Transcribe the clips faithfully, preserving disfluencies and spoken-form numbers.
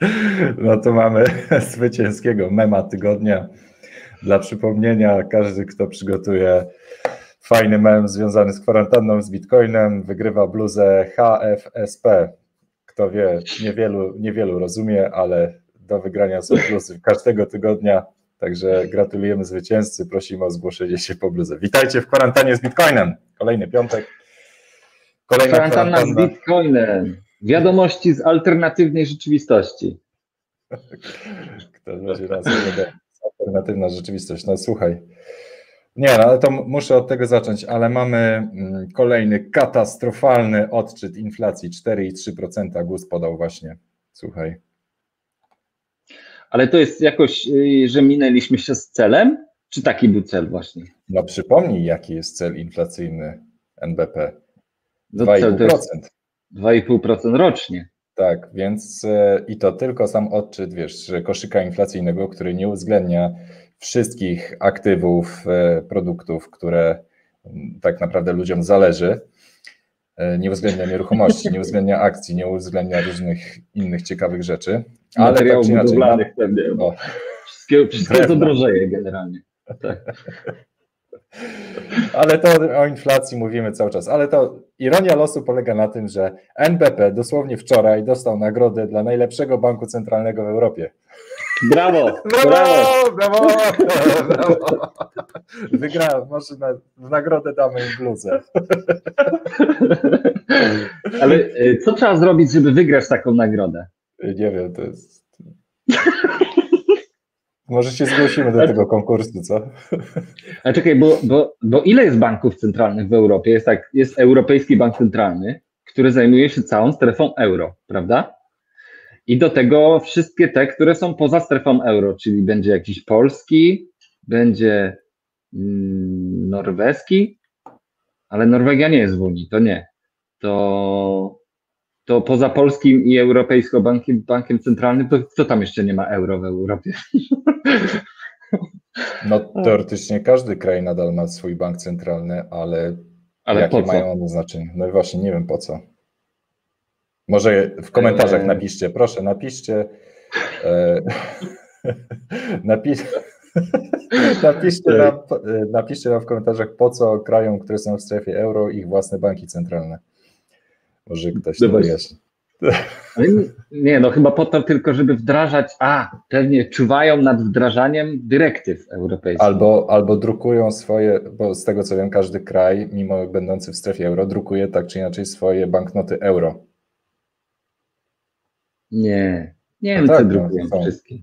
No to mamy zwycięskiego mema tygodnia. Dla przypomnienia, każdy, kto przygotuje fajny mem związany z kwarantanną, z Bitcoinem, wygrywa bluzę H F S P. Kto wie, niewielu, niewielu rozumie, ale do wygrania są bluzy każdego tygodnia. Także gratulujemy zwycięzcy, prosimy o zgłoszenie się po bluzę. Witajcie w kwarantannie z Bitcoinem. Kolejny piątek. Kolejna kwarantanna, kwarantanna z Bitcoinem. Wiadomości z alternatywnej rzeczywistości. Kto będzie raz alternatywna rzeczywistość. No słuchaj. Nie, no ale to muszę od tego zacząć, ale mamy kolejny katastrofalny odczyt inflacji. cztery i trzy procent G U S podał właśnie. Słuchaj. Ale to jest jakoś, że minęliśmy się z celem? Czy taki był cel właśnie? No przypomnij, jaki jest cel inflacyjny N B P. dwa i pół procent. dwa i pół procent rocznie. Tak, więc i to tylko sam odczyt, wiesz, koszyka inflacyjnego, który nie uwzględnia wszystkich aktywów, produktów, które tak naprawdę ludziom zależy. Nie uwzględnia nieruchomości, nie uwzględnia akcji, nie uwzględnia różnych innych ciekawych rzeczy. Ale tak czy inaczej. Mamy, o, wszystkie wszystkie to drożeje generalnie. Tak. Ale to o inflacji mówimy cały czas. Ale to ironia losu polega na tym, że N B P dosłownie wczoraj dostał nagrodę dla najlepszego banku centralnego w Europie. Brawo! Brawo! Brawo! Brawo! brawo. Wygrałem, może na, w nagrodę damy im bluzę. Ale co trzeba zrobić, żeby wygrać taką nagrodę? Nie wiem, to jest... Może się zgłosimy do tego konkursu, co? A czekaj, bo, bo, bo ile jest banków centralnych w Europie? Jest tak, jest Europejski Bank Centralny, który zajmuje się całą strefą euro, prawda? I do tego wszystkie te, które są poza strefą euro, czyli będzie jakiś polski, będzie mm, norweski, ale Norwegia nie jest w Unii, to nie. To, to poza polskim i europejskim bankiem, bankiem centralnym, to kto tam jeszcze nie ma euro w Europie? No teoretycznie każdy kraj nadal ma swój bank centralny, ale, ale jakie mają one znaczenie? No i właśnie nie wiem po co. Może w komentarzach eee. napiszcie, proszę napiszcie. E, napisz, napiszcie, nam, napiszcie nam w komentarzach, po co krajom, które są w strefie euro, ich własne banki centralne. Może ktoś to wyjaśni. Nie, no chyba po to tylko, żeby wdrażać, a pewnie czuwają nad wdrażaniem dyrektyw europejskich. Albo, albo drukują swoje, bo z tego co wiem, każdy kraj, mimo będący w strefie euro, drukuje tak czy inaczej swoje banknoty euro. Nie, nie wiem, no tak, co drukują no, wszystkie.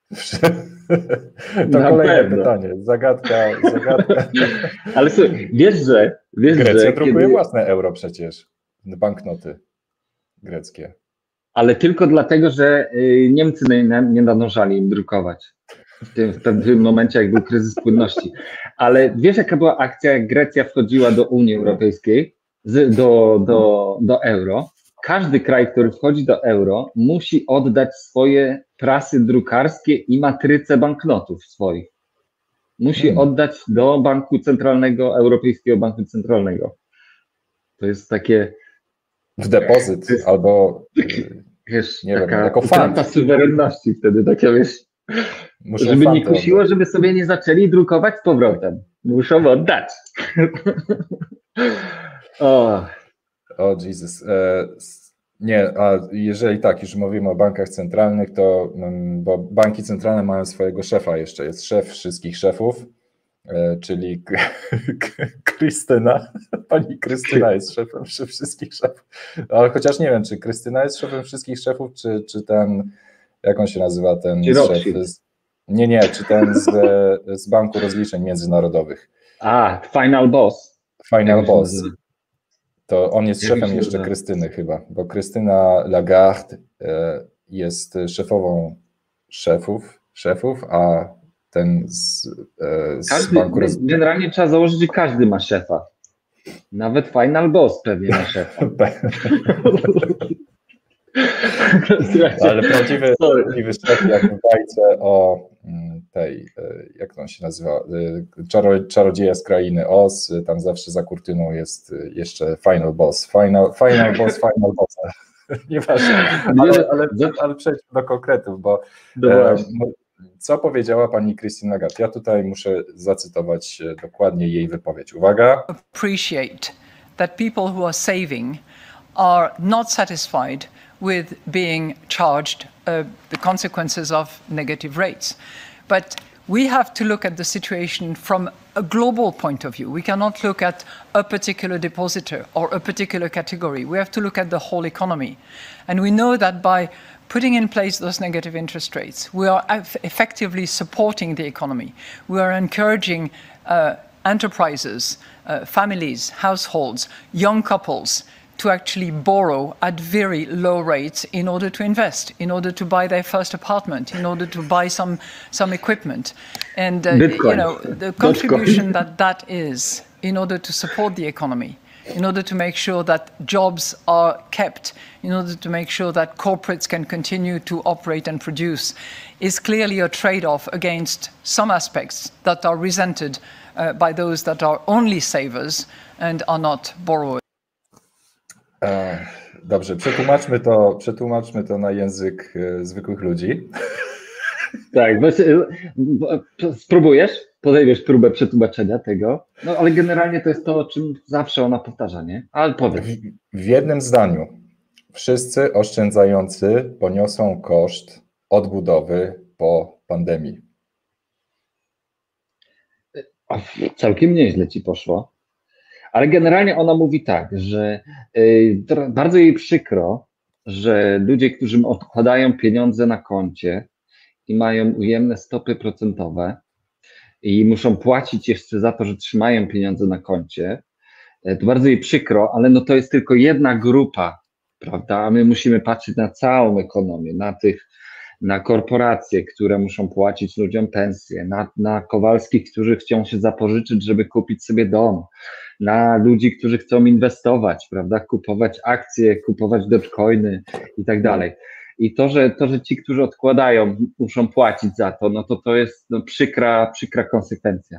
To na kolejne pewno. pytanie, zagadka, zagadka. Ale słuchaj, wiesz, że... Wiesz, Grecja że drukuje kiedy... własne euro przecież, banknoty greckie. Ale tylko dlatego, że Niemcy nie, nie nadążali im drukować w tym, w pewnym momencie, jak był kryzys płynności. Ale wiesz, jaka była akcja, jak Grecja wchodziła do Unii Europejskiej, z, do, do, do euro? Każdy kraj, który wchodzi do euro, musi oddać swoje prasy drukarskie i matryce banknotów swoich. Musi hmm. oddać do Banku Centralnego, Europejskiego Banku Centralnego. To jest takie... W depozyt jest, albo wiesz, nie taka wiem, jako fan. Suwerenności wtedy, takie wiesz, Muszą żeby nie kusiło, oddać. Żeby sobie nie zaczęli drukować z powrotem. Muszą oddać. o. o Jesus. E, nie, a jeżeli tak, już mówimy o bankach centralnych, to bo banki centralne mają swojego szefa jeszcze. Jest szef wszystkich szefów, e, czyli Krystyna. Pani Krystyna jest szefem wszystkich szefów. Ale chociaż nie wiem, czy Krystyna jest szefem wszystkich szefów, czy, czy ten, jak on się nazywa, ten szef? Z, nie, nie, czy ten z, z Banku Rozliczeń Międzynarodowych. A, Final Boss. Final Boss. To on jest szefem jeszcze Krystyny chyba, bo Krystyna Lagarde jest szefową szefów, szefów, a ten z, z każdy, Banku Roz... Generalnie trzeba założyć, że każdy ma szefa. Nawet Final Boss pewnie ma szefa. Ale prawdziwy, prawdziwy szef, jak w bajce o tej, jak on się nazywa, Czaro, czarodzieja z krainy Oz, tam zawsze za kurtyną jest jeszcze Final Boss. Final, final Boss, Final Boss. Nieważne, ale, ale, ale przejdźmy do konkretów, bo e, co powiedziała pani Christine Lagarde? Ja tutaj muszę zacytować dokładnie jej wypowiedź. Uwaga. Appreciate that people who are saving are not satisfied with being charged uh, the consequences of negative rates. But we have to look at the situation from a global point of view. We cannot look at a particular depositor or a particular category. We have to look at the whole economy. And we know that by putting in place those negative interest rates, we are effectively supporting the economy. We are encouraging uh, enterprises, uh, families, households, young couples to actually borrow at very low rates in order to invest, in order to buy their first apartment, in order to buy some some equipment. And uh, you know, the contribution that that is in order to support the economy, in order to make sure that jobs are kept, in order to make sure that corporates can continue to operate and produce, is clearly a trade-off against some aspects that are resented uh, by those that are only savers and are not borrowers. Dobrze, przetłumaczmy to, przetłumaczmy to na język zwykłych ludzi. Tak, spróbujesz, podejmiesz próbę przetłumaczenia tego, no ale generalnie to jest to, o czym zawsze ona powtarza, nie? Ale powiedz. W, w jednym zdaniu, wszyscy oszczędzający poniosą koszt odbudowy po pandemii. O, całkiem nieźle ci poszło. Ale generalnie ona mówi tak, że y, bardzo jej przykro, że ludzie, którzy odkładają pieniądze na koncie i mają ujemne stopy procentowe i muszą płacić jeszcze za to, że trzymają pieniądze na koncie, y, to bardzo jej przykro, ale no to jest tylko jedna grupa, prawda? A my musimy patrzeć na całą ekonomię, na tych, na korporacje, które muszą płacić ludziom pensje, na, na Kowalskich, którzy chcą się zapożyczyć, żeby kupić sobie dom, na ludzi, którzy chcą inwestować, prawda, kupować akcje, kupować dogecoiny i tak dalej. I to, że to, że ci, którzy odkładają, muszą płacić za to, no to to jest no, przykra, przykra konsekwencja.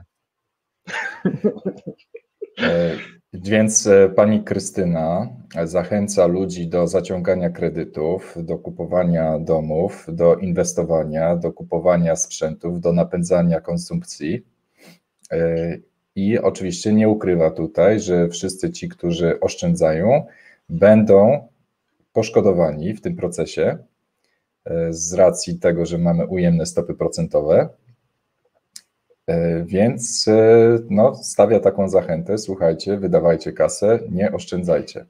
Więc pani Krystyna zachęca ludzi do zaciągania kredytów, do kupowania domów, do inwestowania, do kupowania sprzętów, do napędzania konsumpcji. I oczywiście nie ukrywa tutaj, że wszyscy ci, którzy oszczędzają, będą poszkodowani w tym procesie z racji tego, że mamy ujemne stopy procentowe. Więc no, stawia taką zachętę, słuchajcie, wydawajcie kasę, nie oszczędzajcie.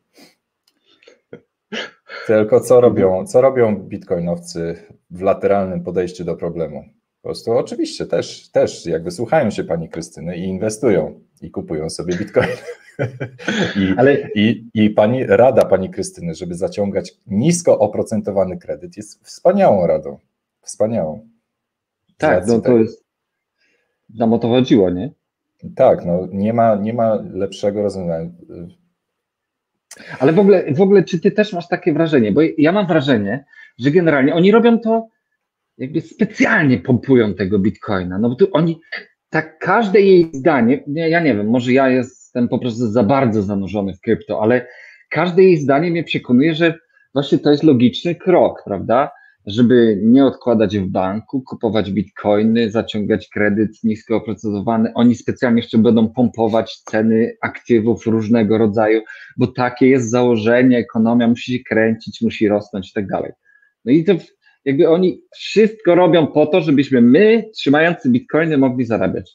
Tylko co robią, co robią bitcoinowcy w lateralnym podejściu do problemu? Po prostu oczywiście też, też jakby słuchają się pani Krystyny i inwestują i kupują sobie bitcoin. I, Ale... i, I pani rada pani Krystyny, żeby zaciągać nisko oprocentowany kredyt, jest wspaniałą radą. Wspaniałą. Tak, no to tego. jest. Nam o to chodziło, nie? Tak, no nie ma, nie ma lepszego rozwiązania. Ale w ogóle, w ogóle, czy ty też masz takie wrażenie? Bo ja mam wrażenie, że generalnie oni robią to, jakby specjalnie pompują tego bitcoina. No bo tu oni, tak każde jej zdanie, nie, ja nie wiem, może ja jestem po prostu za bardzo zanurzony w krypto, ale każde jej zdanie mnie przekonuje, że właśnie to jest logiczny krok, prawda? Żeby nie odkładać w banku, kupować bitcoiny, zaciągać kredyt nisko oprocentowany. Oni specjalnie jeszcze będą pompować ceny aktywów różnego rodzaju, bo takie jest założenie, ekonomia musi się kręcić, musi rosnąć i tak dalej. No i to jakby oni wszystko robią po to, żebyśmy my, trzymający bitcoiny, mogli zarabiać.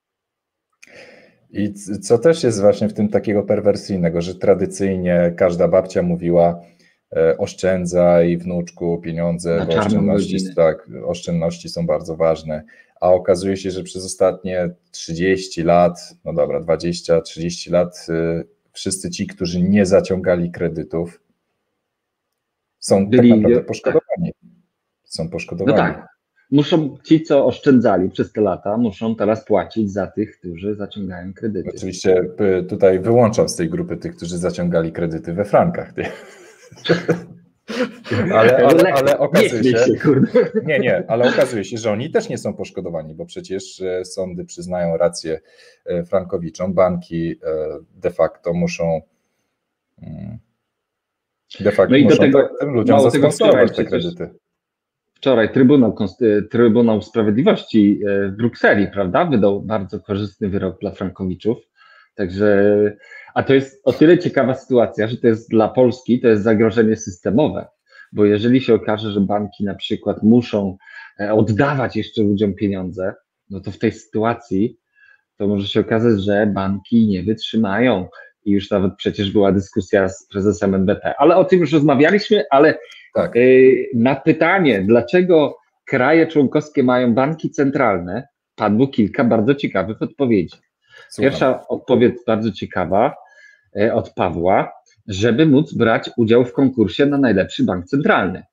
I co też jest właśnie w tym takiego perwersyjnego, że tradycyjnie każda babcia mówiła: oszczędzaj, wnuczku, pieniądze, bo oszczędności, tak, oszczędności są bardzo ważne, a okazuje się, że przez ostatnie trzydzieści lat, no dobra, dwadzieścia trzydzieści lat wszyscy ci, którzy nie zaciągali kredytów, są Byli, tak naprawdę poszkodowani. Są poszkodowani. No tak, muszą, ci co oszczędzali przez te lata, muszą teraz płacić za tych, którzy zaciągają kredyty. Oczywiście tutaj wyłączam z tej grupy tych, którzy zaciągali kredyty we frankach. Ale, ale, ale okazuje się, nie, nie, ale okazuje się, że oni też nie są poszkodowani, bo przecież sądy przyznają rację frankowiczom, banki de facto muszą De facto No i do muszą tego, tak tym ludziom mało tego, zasponsorować te wczoraj przecież- kredyty. Wczoraj Trybunał, Konsty- Trybunał Sprawiedliwości e, w Brukseli, prawda, wydał bardzo korzystny wyrok dla frankowiczów. Także, a to jest o tyle ciekawa sytuacja, że to jest dla Polski, to jest zagrożenie systemowe, bo jeżeli się okaże, że banki na przykład muszą e, oddawać jeszcze ludziom pieniądze, no to w tej sytuacji to może się okazać, że banki nie wytrzymają. I już nawet przecież była dyskusja z prezesem N B P, ale o tym już rozmawialiśmy, ale Tak. na pytanie, dlaczego kraje członkowskie mają banki centralne, padło kilka bardzo ciekawych odpowiedzi. Słucham. Pierwsza odpowiedź bardzo ciekawa od Pawła, żeby móc brać udział w konkursie na najlepszy bank centralny.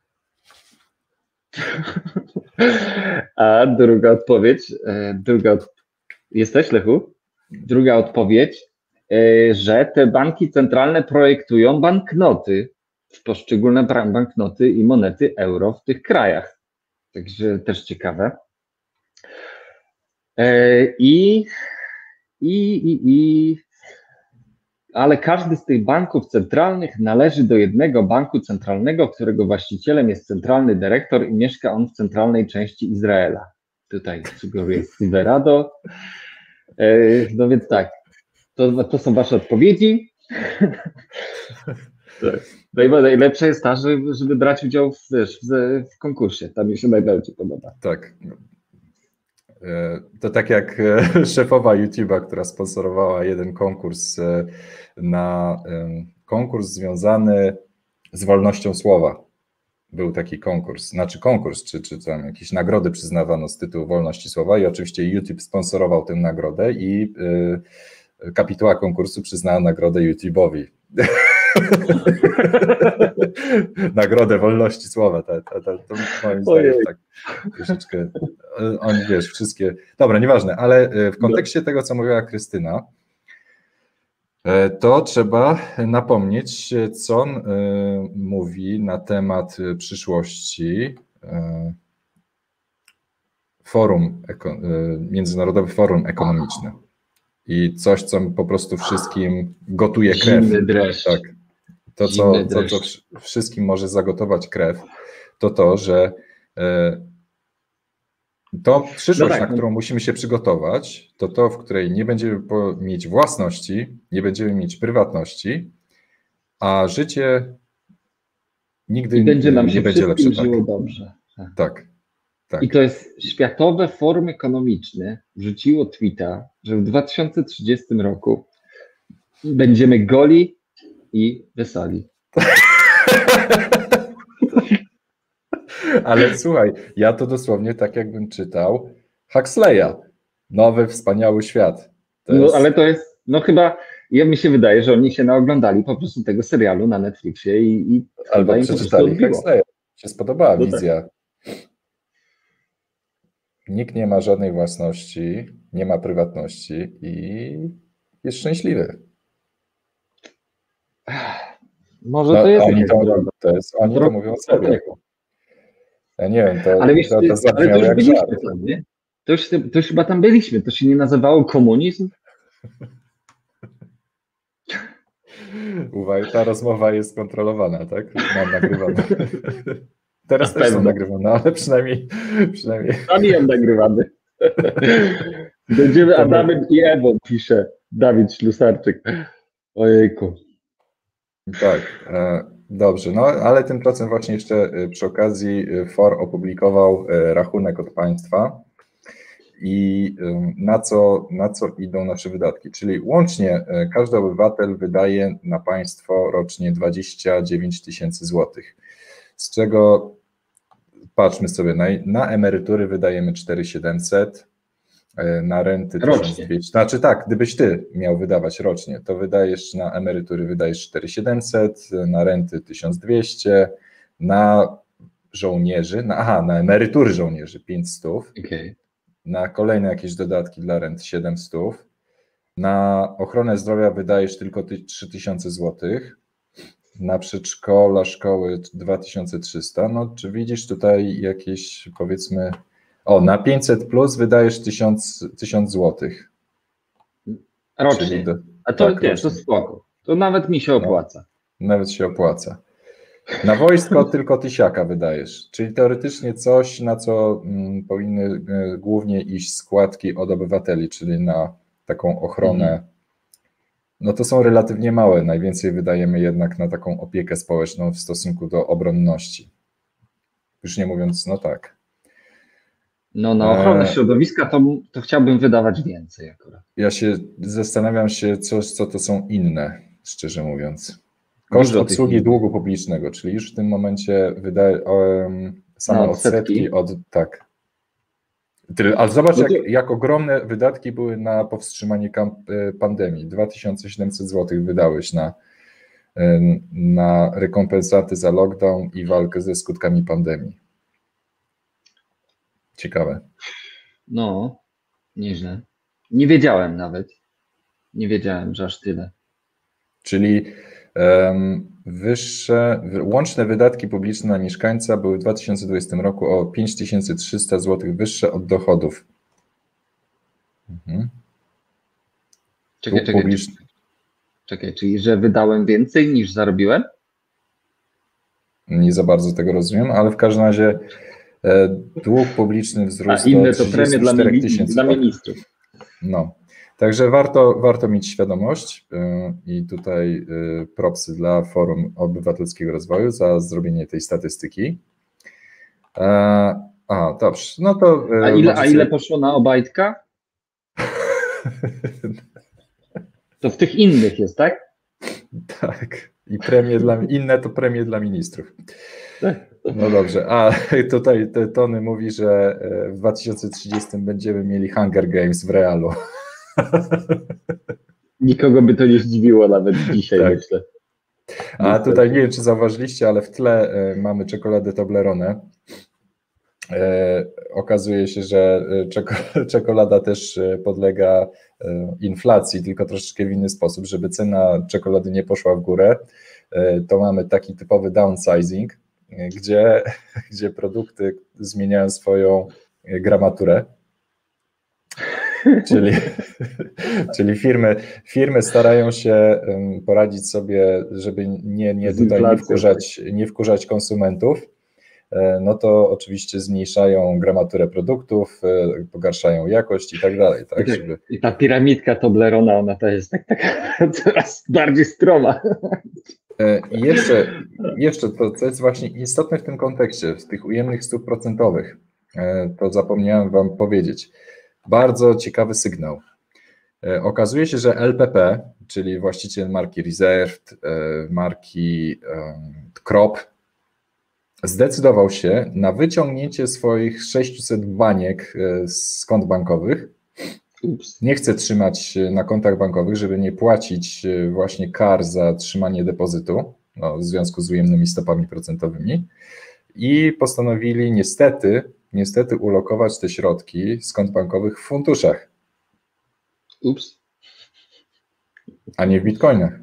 A druga odpowiedź, druga, jesteś, Lechu? Druga odpowiedź, że te banki centralne projektują banknoty, w poszczególne banknoty i monety euro w tych krajach. Także też ciekawe. I, i, i, i, ale każdy z tych banków centralnych należy do jednego banku centralnego, którego właścicielem jest centralny dyrektor i mieszka on w centralnej części Izraela. Tutaj sugeruję Silverado. No więc tak, to, to są wasze odpowiedzi. Najlepsze jest ta, żeby, żeby brać udział w, wiesz, w, w konkursie. Tam mi się najbardziej podoba. Tak. To tak jak szefowa YouTube'a, która sponsorowała jeden konkurs na konkurs związany z wolnością słowa. Był taki konkurs, znaczy konkurs, czy, czy tam jakieś nagrody przyznawano z tytułu wolności słowa i oczywiście YouTube sponsorował tę nagrodę i y, kapituła konkursu przyznała nagrodę YouTube'owi. Nagrodę wolności słowa. To, to, to, to moim zdaniem tak troszeczkę, oni wiesz, wszystkie, dobra, nieważne, ale w kontekście tego, co mówiła Krystyna, to trzeba napomnieć, co on mówi na temat przyszłości forum, Międzynarodowe Forum Ekonomiczne. I coś, co po prostu wszystkim gotuje krew. Zimny dreszcz. Tak. To, co, to, co wszystkim może zagotować krew, to to, że to przyszłość, no tak, na którą no. musimy się przygotować, to to, w której nie będziemy mieć własności, nie będziemy mieć prywatności, a życie nigdy I będzie nam się nie będzie lepsze. Żyło tak. dobrze. Tak. tak, tak. I to jest Światowe Forum Ekonomiczne wrzuciło tweeta, że w dwa tysiące trzydziestym roku będziemy goli i weseli. Ale słuchaj, ja to dosłownie tak jakbym czytał Huxleya, Nowy Wspaniały Świat. To no jest... ale to jest, no chyba, ja mi się wydaje, że oni się naoglądali po prostu tego serialu na Netflixie i, i albo im przeczytali Huxleya. Się spodobała no wizja. Tak. Nikt nie ma żadnej własności, nie ma prywatności i jest szczęśliwy. Może no, to jest oni to, to jest, oni to mówią sobie. Ja nie wiem, to, ale wiesz, to, to zabrzmiało ale to jak byliśmy żart. Tam, nie? To, już, to już chyba tam byliśmy, to się nie nazywało komunizm? Uwaga, ta rozmowa jest kontrolowana, tak? Mam nagrywane. Teraz też są nagrywane, ale przynajmniej... przynajmniej... Sami ją nagrywamy. Będziemy Adamem i Ewą, pisze Dawid Ślusarczyk. Ojejku. Tak, dobrze, no ale tymczasem właśnie jeszcze przy okazji F O R opublikował rachunek od państwa i na co, na co idą nasze wydatki, czyli łącznie każdy obywatel wydaje na państwo rocznie dwadzieścia dziewięć tysięcy złotych, z czego patrzmy sobie, na, na emerytury wydajemy cztery tysiące siedemset, na renty tysiąc dwieście. Znaczy tak, gdybyś ty miał wydawać rocznie, to wydajesz na emerytury wydajesz cztery tysiące siedemset, na renty tysiąc dwieście, na żołnierzy, na, aha, na emerytury żołnierzy pięćset, okay. Na kolejne jakieś dodatki dla rent siedemset, na ochronę zdrowia wydajesz tylko trzy tysiące złotych, na przedszkola, szkoły dwa tysiące trzysta, no czy widzisz tutaj jakieś, powiedzmy, o, na pięćset plus wydajesz tysiąc złotych. Rocznie. Do, A to, tak, nie, rocznie. To spoko. To nawet mi się opłaca. Nawet się opłaca. Na wojsko tylko tysiaka wydajesz, czyli teoretycznie coś, na co mm, powinny y, głównie iść składki od obywateli, czyli na taką ochronę. Mhm. No to są relatywnie małe, najwięcej wydajemy jednak na taką opiekę społeczną w stosunku do obronności. Już nie mówiąc, no tak. No na ochronę środowiska to, to chciałbym wydawać więcej akurat. Ja się zastanawiam się, co, co to są inne, szczerze mówiąc. Koszt Dużo obsługi długu publicznego, czyli już w tym momencie wydaje um, same no, odsetki. odsetki od... Tak. Ale zobacz, no to... jak, jak ogromne wydatki były na powstrzymanie pandemii. dwa tysiące siedemset złotych wydałeś na, na rekompensaty za lockdown i walkę ze skutkami pandemii. Ciekawe. No, nieźle. Nie wiedziałem nawet. Nie wiedziałem, że aż tyle. Czyli um, wyższe, łączne wydatki publiczne na mieszkańca były w dwa tysiące dwudziestym roku o pięć tysięcy trzysta złotych wyższe od dochodów. Mhm. Czekaj, czekaj, publiczny... czekaj. Czekaj, czyli że wydałem więcej niż zarobiłem? Nie za bardzo tego rozumiem, ale w każdym razie dług publiczny wzrósł. A inne to premie dla, mini, dla ministrów. No, także warto, warto mieć świadomość i tutaj propsy dla Forum Obywatelskiego Rozwoju za zrobienie tej statystyki. A, dobrze, no to... A ile, a ile poszło na Obajtka? To w tych innych jest, tak? Tak, i premie dla, inne to premie dla ministrów. No dobrze, a tutaj Tony mówi, że w dwa tysiące trzydziestym będziemy mieli Hunger Games w realu. Nikogo by to nie zdziwiło nawet dzisiaj, tak. Myślę. A tutaj nie wiem, czy zauważyliście, ale w tle mamy czekoladę Toblerone. Okazuje się, że czekolada też podlega inflacji, tylko troszeczkę w inny sposób. Żeby cena czekolady nie poszła w górę, to mamy taki typowy downsizing, gdzie, gdzie produkty zmieniają swoją gramaturę. Czyli, czyli firmy, firmy starają się poradzić sobie, żeby nie, nie, tutaj nie, wkurzać, nie wkurzać konsumentów. No to oczywiście zmniejszają gramaturę produktów, pogarszają jakość i tak dalej. Tak, I, żeby... I ta piramidka Toblerona, ona to jest tak, taka coraz bardziej stroma. I jeszcze, jeszcze to, co jest właśnie istotne w tym kontekście, z tych ujemnych stóp procentowych, to zapomniałem Wam powiedzieć. Bardzo ciekawy sygnał. Okazuje się, że L P P, czyli właściciel marki Reserved, marki Krop, zdecydował się na wyciągnięcie swoich sześciuset baniek z kont bankowych. Ups. Nie chce trzymać na kontach bankowych, żeby nie płacić właśnie kar za trzymanie depozytu, no, w związku z ujemnymi stopami procentowymi, i postanowili niestety, niestety ulokować te środki z kont bankowych w funduszach. Ups. A nie w bitcoinach.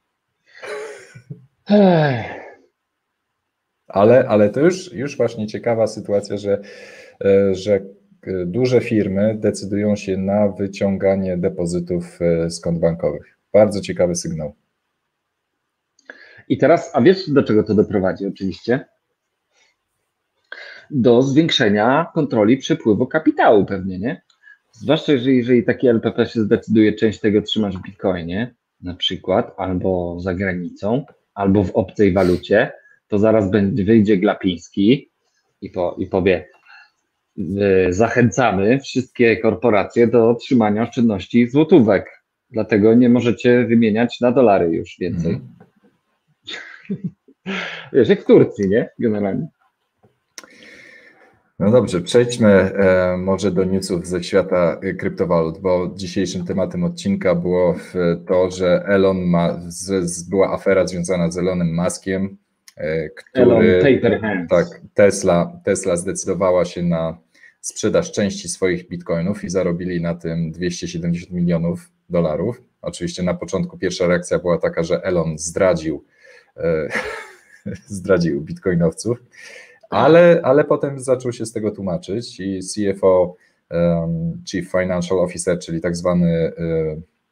Ale, ale to już, już właśnie ciekawa sytuacja, że, że duże firmy decydują się na wyciąganie depozytów z kont bankowych. Bardzo ciekawy sygnał. I teraz, a wiesz, do czego to doprowadzi oczywiście? Do zwiększenia kontroli przepływu kapitału pewnie, nie? Zwłaszcza jeżeli, jeżeli taki L P P się zdecyduje część tego trzymać w bitcoinie na przykład, albo za granicą, albo w obcej walucie, to zaraz będzie, wyjdzie Glapiński i, po, i powie: zachęcamy wszystkie korporacje do trzymania oszczędności złotówek, dlatego nie możecie wymieniać na dolary już więcej. Mm. Wiesz, jak w Turcji, nie? Generalnie. No dobrze, przejdźmy e, może do newsów ze świata kryptowalut, bo dzisiejszym tematem odcinka było to, że Elon ma, z, z, była afera związana z Elonem Muskiem, e, który, Elon tak, Tesla, Tesla zdecydowała się na sprzedaż części swoich bitcoinów i zarobili na tym dwieście siedemdziesiąt milionów dolarów. Oczywiście na początku pierwsza reakcja była taka, że Elon zdradził, e, zdradził bitcoinowców. Ale, ale potem zaczął się z tego tłumaczyć i C F O, um, Chief Financial Officer, czyli tak zwany um,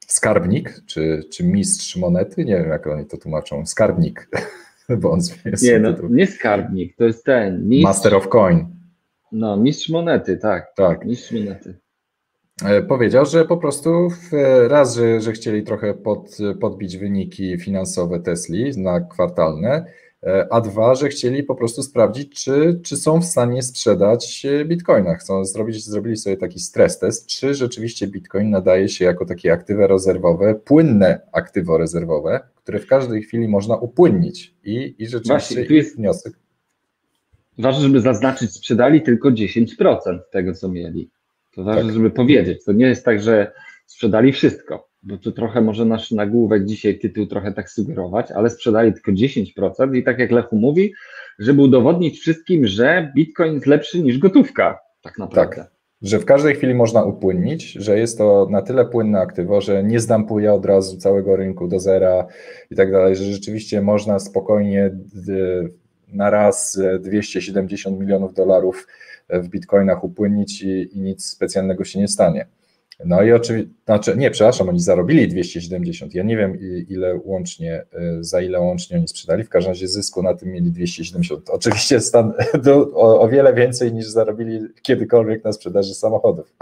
skarbnik, czy, czy mistrz monety, nie wiem jak oni to tłumaczą, skarbnik, bo on jest Nie, no, nie skarbnik, to jest ten, mistrz, Master of Coin. No, mistrz monety, tak, tak. mistrz monety. Powiedział, że po prostu raz, że, że chcieli trochę pod, podbić wyniki finansowe Tesli na kwartalne, a dwa, że chcieli po prostu sprawdzić, czy, czy są w stanie sprzedać bitcoina. Chcą zrobić, zrobili sobie taki stres test, czy rzeczywiście bitcoin nadaje się jako takie aktywo rezerwowe, płynne aktywo rezerwowe, które w każdej chwili można upłynnić. I, i rzeczywiście Właśnie, tu jest wniosek. Ważne, żeby zaznaczyć, sprzedali tylko dziesięć procent tego, co mieli. To ważne, tak. żeby powiedzieć. To nie jest tak, że sprzedali wszystko, bo to trochę może nasz nagłówek dzisiaj tytuł trochę tak sugerować, ale sprzedali tylko dziesięć procent i tak jak Lechu mówi, żeby udowodnić wszystkim, że Bitcoin jest lepszy niż gotówka, tak naprawdę. Tak, że w każdej chwili można upłynnić, że jest to na tyle płynne aktywo, że nie zdampuje od razu całego rynku do zera i tak dalej, że rzeczywiście można spokojnie na raz dwieście siedemdziesiąt milionów dolarów w bitcoinach upłynnić i, i nic specjalnego się nie stanie. No i oczywiście, znaczy, nie, przepraszam, oni zarobili dwieście siedemdziesiąt, ja nie wiem ile łącznie, za ile łącznie oni sprzedali, w każdym razie zysku na tym mieli dwieście siedemdziesiąt, oczywiście stan, do, o, o wiele więcej niż zarobili kiedykolwiek na sprzedaży samochodów.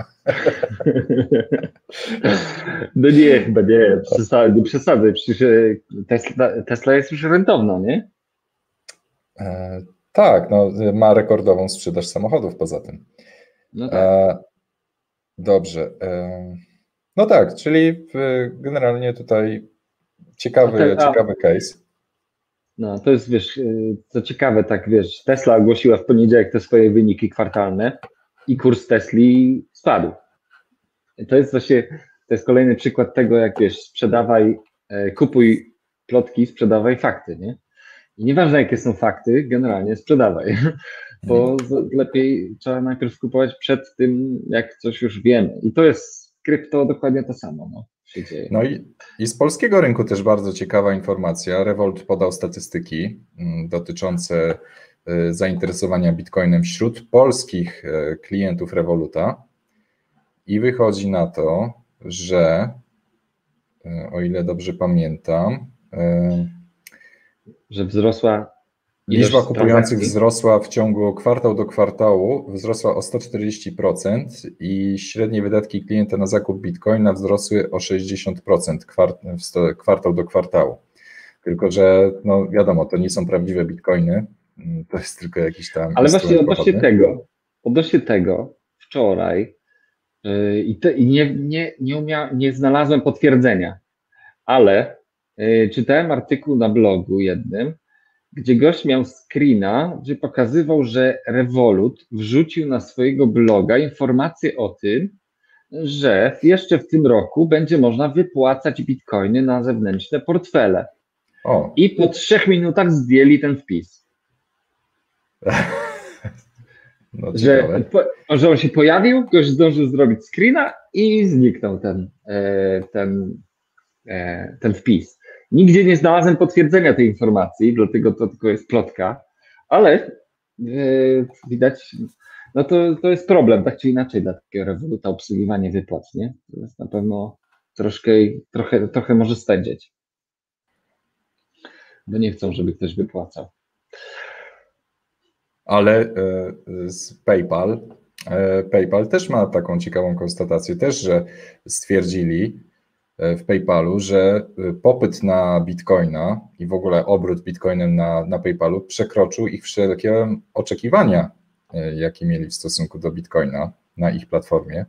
No nie, chyba nie, przesadzę, przesadzę, przecież Tesla, Tesla jest już rentowna, nie? E, tak, no, ma rekordową sprzedaż samochodów poza tym. No tak. E, dobrze. E, no tak, czyli generalnie tutaj ciekawy, te, a, ciekawy case. No to jest, wiesz, co ciekawe, tak wiesz, Tesla ogłosiła w poniedziałek te swoje wyniki kwartalne i kurs Tesli spadł. To jest właśnie, to jest kolejny przykład tego, jak wiesz, sprzedawaj, kupuj plotki, sprzedawaj fakty, nie? I nieważne jakie są fakty, generalnie sprzedawaj, bo lepiej trzeba najpierw kupować przed tym, jak coś już wiemy. I to jest krypto dokładnie to samo, no, się dzieje. No i, i z polskiego rynku też bardzo ciekawa informacja. Revolut podał statystyki m, dotyczące y, zainteresowania bitcoinem wśród polskich y, klientów Revoluta i wychodzi na to, że y, o ile dobrze pamiętam, y, że wzrosła liczba kupujących wzrosła w ciągu kwartał do kwartału, wzrosła o sto czterdzieści procent i średnie wydatki klienta na zakup bitcoina wzrosły o sześćdziesiąt procent kwartał do kwartału. Tylko że no wiadomo, to nie są prawdziwe bitcoiny, to jest tylko jakiś tam... Ale właśnie odnośnie tego, odnośnie tego wczoraj yy, i, te, i nie, nie, nie, umia, nie znalazłem potwierdzenia, ale yy, czytałem artykuł na blogu jednym, gdzie gość miał screena, gdzie pokazywał, że Revolut wrzucił na swojego bloga informację o tym, że jeszcze w tym roku będzie można wypłacać bitcoiny na zewnętrzne portfele. O. I po trzech minutach zdjęli ten wpis. No, że, że on się pojawił, gość zdążył zrobić screena i zniknął ten, ten, ten wpis. Nigdzie nie znalazłem potwierdzenia tej informacji, dlatego to tylko jest plotka, ale yy, widać, no to, to jest problem, tak czy inaczej, dla takiego Revoluta obsługiwanie wypłat, nie? To jest na pewno troszkę, trochę, trochę może stędzieć, bo nie chcą, żeby ktoś wypłacał. Ale yy, z PayPal, yy, PayPal też ma taką ciekawą konstatację, też, że stwierdzili w PayPalu, że popyt na bitcoina i w ogóle obrót bitcoinem na, na PayPalu przekroczył ich wszelkie oczekiwania, jakie mieli w stosunku do bitcoina na ich platformie.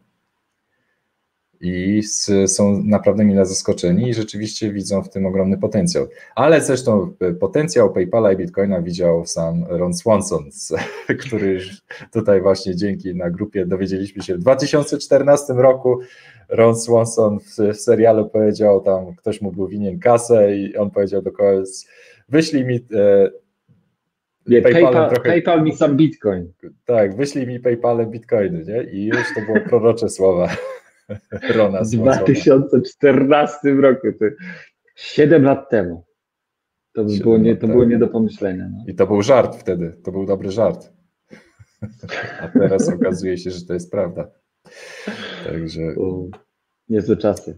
I są naprawdę mile zaskoczeni i rzeczywiście widzą w tym ogromny potencjał. Ale zresztą potencjał PayPala i bitcoina widział sam Ron Swanson, który już tutaj właśnie dzięki na grupie dowiedzieliśmy się w dwa tysiące czternastym roku. Ron Swanson w, w serialu powiedział, tam ktoś mu był winien kasę i on powiedział do kogoś, wyślij mi e, nie, PayPal, trochę, PayPal mi sam bitcoin. Tak, wyślij mi PayPalem bitcoiny, nie? I już to było prorocze słowa Rona Swansona. W dwa tysiące czternastym roku, to siedem lat temu. To, by było, nie, to było nie do pomyślenia. No. I to był żart wtedy, to był dobry żart. A teraz okazuje się, że to jest prawda. Także... U, niezłe czasy.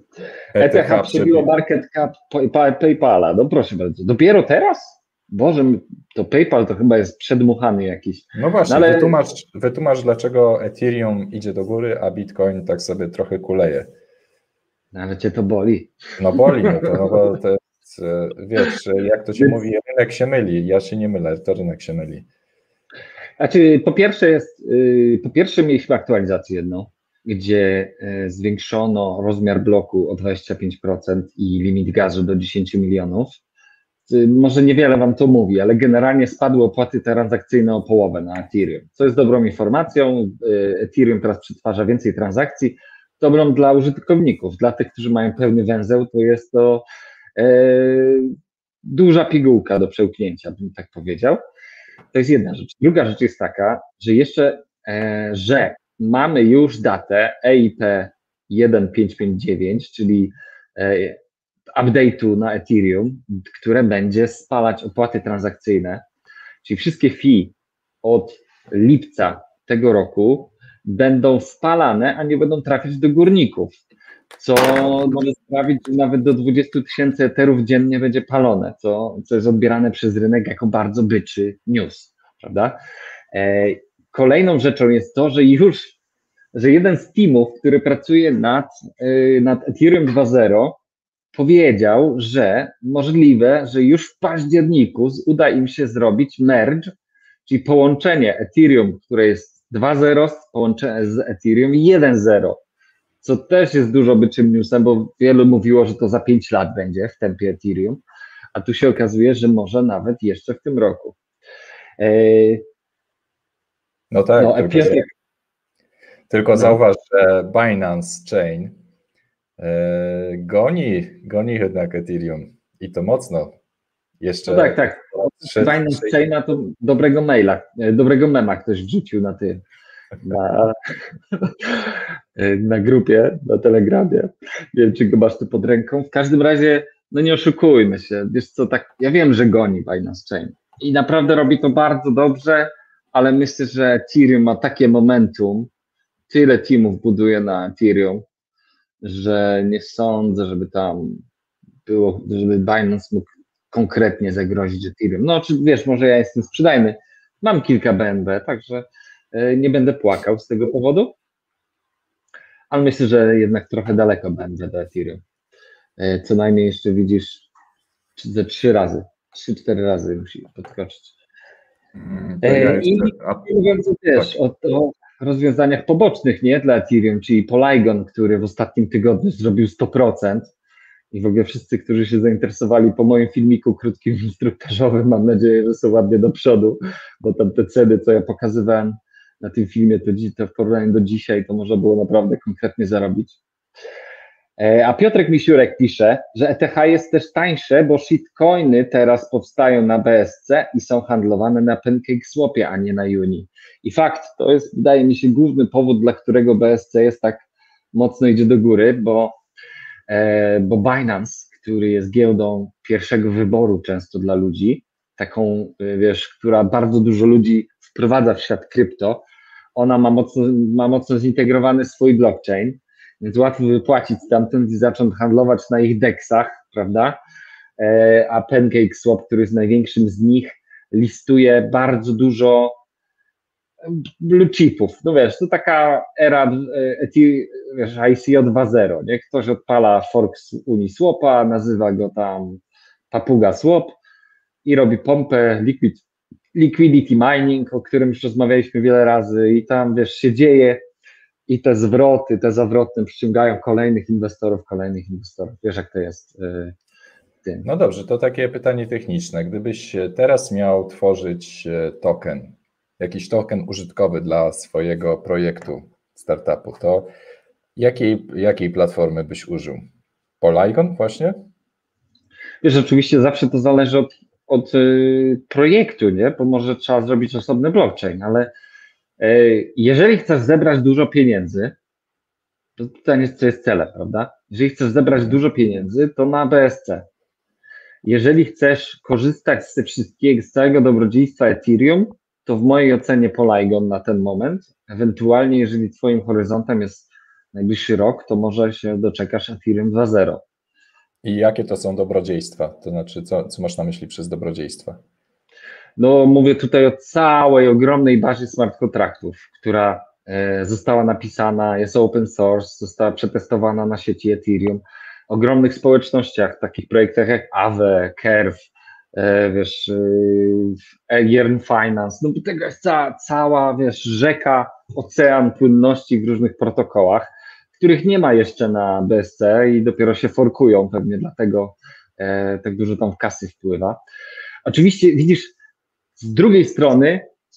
E T H przebiło market cap PayPala. No proszę bardzo. Dopiero teraz? Boże, to PayPal to chyba jest przedmuchany jakiś. No właśnie, no ale... wytłumacz, wytłumacz, dlaczego Ethereum idzie do góry, a Bitcoin tak sobie trochę kuleje. No ale cię to boli. No boli mnie to, no bo to jest, wiesz, jak to się Więc... mówi, rynek się myli. Ja się nie mylę, to rynek się myli. Znaczy, po pierwsze jest, po pierwsze mieliśmy aktualizację jedną, gdzie zwiększono rozmiar bloku o dwadzieścia pięć procent i limit gazu do dziesięć milionów. Może niewiele wam to mówi, ale generalnie spadły opłaty transakcyjne o połowę na Ethereum, co jest dobrą informacją. Ethereum teraz przetwarza więcej transakcji, dobrą dla użytkowników, dla tych, którzy mają pełny węzeł, to jest to e, duża pigułka do przełknięcia, bym tak powiedział. To jest jedna rzecz. Druga rzecz jest taka, że jeszcze, e, że mamy już datę E I P jeden pięć pięć dziewięć, czyli e, update'u na Ethereum, które będzie spalać opłaty transakcyjne, czyli wszystkie fee od lipca tego roku będą spalane, a nie będą trafiać do górników, co może sprawić, że nawet do dwudziestu tysięcy eterów dziennie będzie palone, co, co jest odbierane przez rynek jako bardzo byczy news, prawda? E, kolejną rzeczą jest to, że już, że jeden z teamów, który pracuje nad, y, nad Ethereum dwa zero, powiedział, że możliwe, że już w październiku uda im się zrobić merge, czyli połączenie Ethereum, które jest dwa zero, połączenie z Ethereum jeden zero, co też jest dużo byczym newsem, bo wielu mówiło, że to za pięć lat będzie w tempie Ethereum, a tu się okazuje, że może nawet jeszcze w tym roku. Eee, no tak, no, tylko, Piotrek, tylko no. Zauważ, że Binance Chain Goni, goni jednak Ethereum i to mocno. Jeszcze no tak, tak. Binance Chaina to dobrego maila, dobrego mema ktoś wrzucił na tym, na, na grupie, na Telegramie. Nie wiem, czy go masz tu pod ręką. W każdym razie, no nie oszukujmy się. Wiesz co, tak, ja wiem, że goni Binance Chain i naprawdę robi to bardzo dobrze, ale myślę, że Ethereum ma takie momentum, tyle teamów buduje na Ethereum, że nie sądzę, żeby tam było, żeby Binance mógł konkretnie zagrozić Ethereum. No, czy wiesz, może ja jestem sprzedajny, mam kilka B N B, także nie będę płakał z tego powodu, ale myślę, że jednak trochę daleko będę do Ethereum. Co najmniej jeszcze widzisz ze trzy razy, trzy, cztery razy musi podskoczyć. Ja I mówiąc też o, o rozwiązaniach pobocznych, nie, dla Ethereum, czyli Polygon, który w ostatnim tygodniu zrobił sto procent i w ogóle wszyscy, którzy się zainteresowali po moim filmiku krótkim instruktażowym, mam nadzieję, że są ładnie do przodu, bo tam te ceny, co ja pokazywałem na tym filmie, to, to w porównaniu do dzisiaj, to można było naprawdę konkretnie zarobić. A Piotrek Misiurek pisze, że E T H jest też tańsze, bo shitcoiny teraz powstają na B S C i są handlowane na PancakeSwapie, a nie na Uni. I fakt, to jest, wydaje mi się, główny powód, dla którego B S C jest tak mocno idzie do góry, bo, e, bo Binance, który jest giełdą pierwszego wyboru często dla ludzi, taką, wiesz, która bardzo dużo ludzi wprowadza w świat krypto, ona ma mocno, ma mocno zintegrowany swój blockchain, więc łatwo wypłacić stamtąd i zacząć handlować na ich deksach, prawda? A PancakeSwap, który jest największym z nich, listuje bardzo dużo blue chipów. No wiesz, to taka era wiesz, I C O dwa zero, nie? Ktoś odpala fork Uniswapa, nazywa go tam Papuga Swap i robi pompę liquid, liquidity mining, o którym już rozmawialiśmy wiele razy i tam, wiesz, się dzieje. I te zwroty, te zawrotne przyciągają kolejnych inwestorów, kolejnych inwestorów. Wiesz, jak to jest w tym. No dobrze, to takie pytanie techniczne. Gdybyś teraz miał tworzyć token, jakiś token użytkowy dla swojego projektu, startupu, to jakiej, jakiej platformy byś użył? Polygon właśnie? Wiesz, oczywiście zawsze to zależy od, od y, projektu, nie? Bo może trzeba zrobić osobny blockchain, ale jeżeli chcesz zebrać dużo pieniędzy, to pytanie jest, co jest celem, prawda? Jeżeli chcesz zebrać dużo pieniędzy, to na B S C. Jeżeli chcesz korzystać ze wszystkiego, z całego dobrodziejstwa Ethereum, to w mojej ocenie Polygon na ten moment, ewentualnie jeżeli twoim horyzontem jest najbliższy rok, to może się doczekasz Ethereum dwa zero. I jakie to są dobrodziejstwa? To znaczy, co, co masz na myśli przez dobrodziejstwa? No mówię tutaj o całej ogromnej bazie smart kontraktów, która e, została napisana, jest open source, została przetestowana na sieci Ethereum, ogromnych społecznościach, takich projektach jak Aave, Curve, e, wiesz, e, Yearn Finance, no bo tego jest cała, cała, wiesz, rzeka, ocean płynności w różnych protokołach, których nie ma jeszcze na B S C i dopiero się forkują, pewnie dlatego e, tak dużo tam w kasy wpływa. Oczywiście widzisz, z drugiej strony,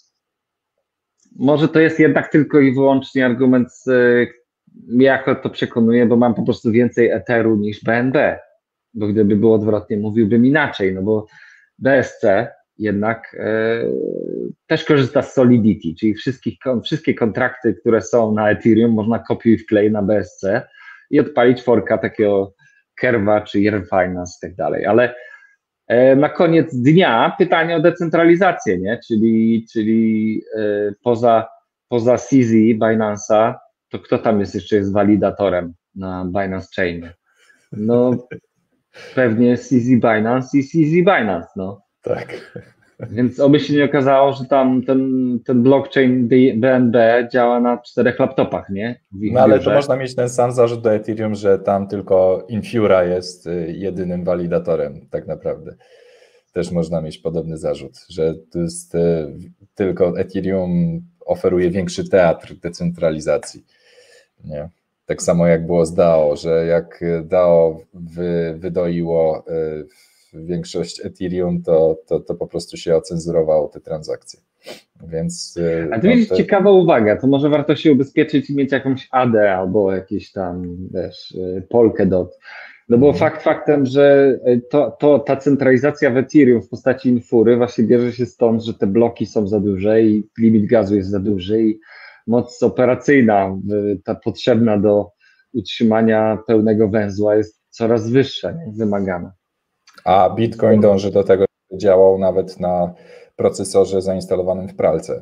może to jest jednak tylko i wyłącznie argument, mnie jako to przekonuje, bo mam po prostu więcej Etheru niż B N B, bo gdyby było odwrotnie, mówiłbym inaczej, no bo B S C jednak e, też korzysta z Solidity, czyli wszystkich, wszystkie kontrakty, które są na Ethereum, można kopiuj wklej na B S C i odpalić forka takiego Curve'a czy Yearn Finance i tak dalej, ale na koniec dnia pytanie o decentralizację, nie? Czyli, czyli poza, poza C Z, Binance'a, to kto tam jest jeszcze jest walidatorem na Binance Chain? No pewnie C Z Binance i C Z Binance, no. Tak. Więc oby się nie okazało, że tam ten, ten blockchain B N B działa na czterech laptopach, nie? No ale to można mieć ten sam zarzut do Ethereum, że tam tylko Infura jest jedynym walidatorem tak naprawdę. Też można mieć podobny zarzut, że to jest tylko Ethereum oferuje większy teatr decentralizacji. Nie? Tak samo jak było z D A O, że jak D A O wy, wydoiło większość Ethereum, to, to, to po prostu się ocenzurowało te transakcje. Więc, a to jest no, te... ciekawa uwaga, to może warto się ubezpieczyć i mieć jakąś A D albo jakiś tam, wiesz, Polkadot. No bo fakt faktem, że to, to, ta centralizacja w Ethereum w postaci Infury właśnie bierze się stąd, że te bloki są za duże i limit gazu jest za duży i moc operacyjna, ta potrzebna do utrzymania pełnego węzła jest coraz wyższa, nie? Wymagana. A Bitcoin dąży do tego, żeby działał nawet na procesorze zainstalowanym w pralce.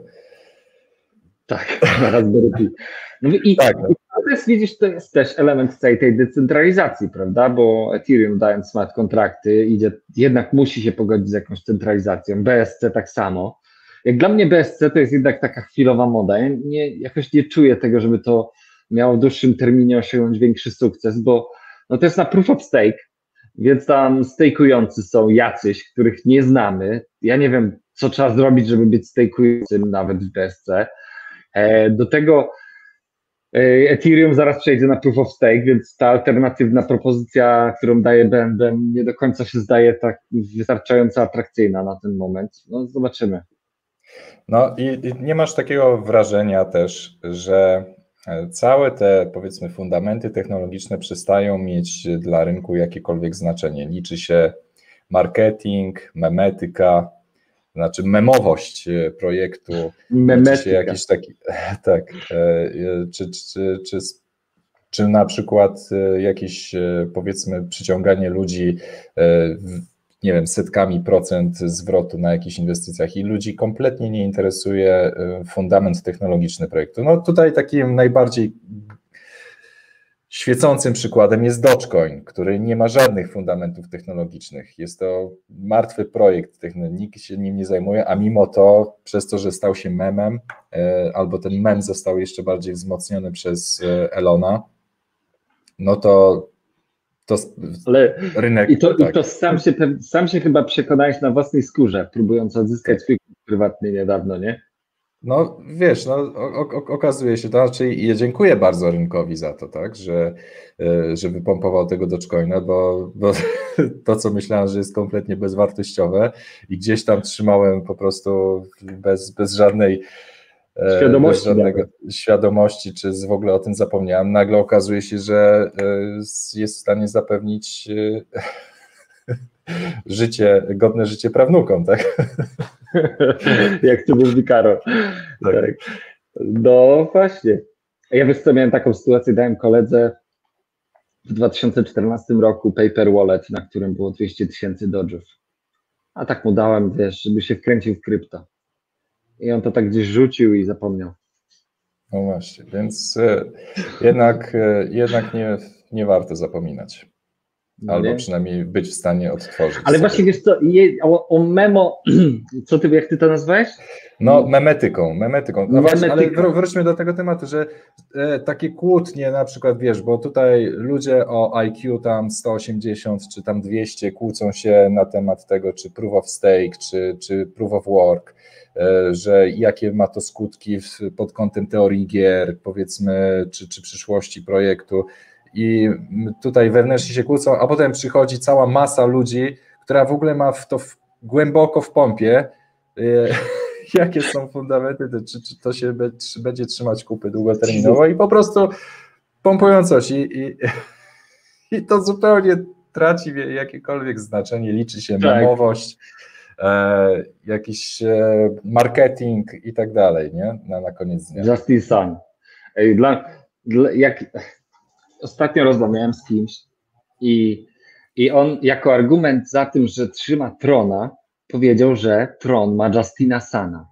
Tak, na Raspberry Pi. No i, tak, no. i to jest, widzisz, to jest też element całej tej decentralizacji, prawda, bo Ethereum dając smart kontrakty idzie, jednak musi się pogodzić z jakąś centralizacją, B S C tak samo. Jak dla mnie B S C to jest jednak taka chwilowa moda, ja nie, jakoś nie czuję tego, żeby to miało w dłuższym terminie osiągnąć większy sukces, bo no to jest na proof of stake, więc tam stejkujący są jacyś, których nie znamy, ja nie wiem, co trzeba zrobić, żeby być stejkującym nawet w B S C. Do tego Ethereum zaraz przejdzie na proof of stake, więc ta alternatywna propozycja, którą daje B N B, nie do końca się zdaje tak wystarczająco atrakcyjna na ten moment. No zobaczymy. No i, i nie masz takiego wrażenia też, że całe te, powiedzmy, fundamenty technologiczne przestają mieć dla rynku jakiekolwiek znaczenie. Liczy się marketing, memetyka, znaczy memowość projektu, liczy się jakiś taki, tak, czy, czy, czy, czy na przykład jakieś, powiedzmy, przyciąganie ludzi, nie wiem, setkami procent zwrotu na jakichś inwestycjach i ludzi kompletnie nie interesuje fundament technologiczny projektu. No tutaj takim najbardziej świecącym przykładem jest Dogecoin, który nie ma żadnych fundamentów technologicznych. Jest to martwy projekt, nikt się nim nie zajmuje, a mimo to, przez to, że stał się memem, albo ten mem został jeszcze bardziej wzmocniony przez Elona, no to, to Ale rynek... I to, tak. i to sam, się, sam się chyba przekonałeś na własnej skórze, próbując odzyskać swój prywatny niedawno, nie? No wiesz, no, o, o, okazuje się, to znaczy ja dziękuję bardzo rynkowi za to, tak, że, że wypompował tego Dogecoina, bo, bo to, co myślałem, że jest kompletnie bezwartościowe i gdzieś tam trzymałem po prostu bez, bez żadnej świadomości, bez żadnego, świadomości, czy w ogóle o tym zapomniałem, nagle okazuje się, że jest w stanie zapewnić życie, godne życie prawnukom, tak? Jak to mówi Karol. Tak. Tak. No właśnie. Ja wiesz co, miałem taką sytuację, dałem koledze w dwa tysiące czternastym roku paper wallet, na którym było dwieście tysięcy dodżów. A tak mu dałem, wiesz, żeby się wkręcił w krypto. I on to tak gdzieś rzucił i zapomniał. No właśnie, więc jednak, jednak nie, nie warto zapominać. Albo nie? Przynajmniej być w stanie odtworzyć. Ale sobie. Właśnie wiesz co, o, o memo, co ty, jak ty to nazwałeś? No memetyką, memetyką. No właśnie, ale wróćmy do tego tematu, że e, takie kłótnie na przykład, wiesz, bo tutaj ludzie o I Q tam sto osiemdziesiąt czy tam dwieście kłócą się na temat tego, czy proof of stake, czy, czy proof of work, e, że jakie ma to skutki w, pod kątem teorii gier, powiedzmy, czy, czy przyszłości projektu. I tutaj wewnętrznie się kłócą, a potem przychodzi cała masa ludzi, która w ogóle ma w to w, głęboko w pompie, jakie są fundamenty, czy, czy to się be, czy będzie trzymać kupy długoterminowo i po prostu pompują coś i, i, i to zupełnie traci jakiekolwiek znaczenie, liczy się memowość, e, jakiś e, marketing i tak dalej, nie? Na, na koniec dnia. Justin Sun. Dla, dla, jak... Ostatnio rozmawiałem z kimś i, i on jako argument za tym, że trzyma trona, powiedział, że tron ma Justina Sana.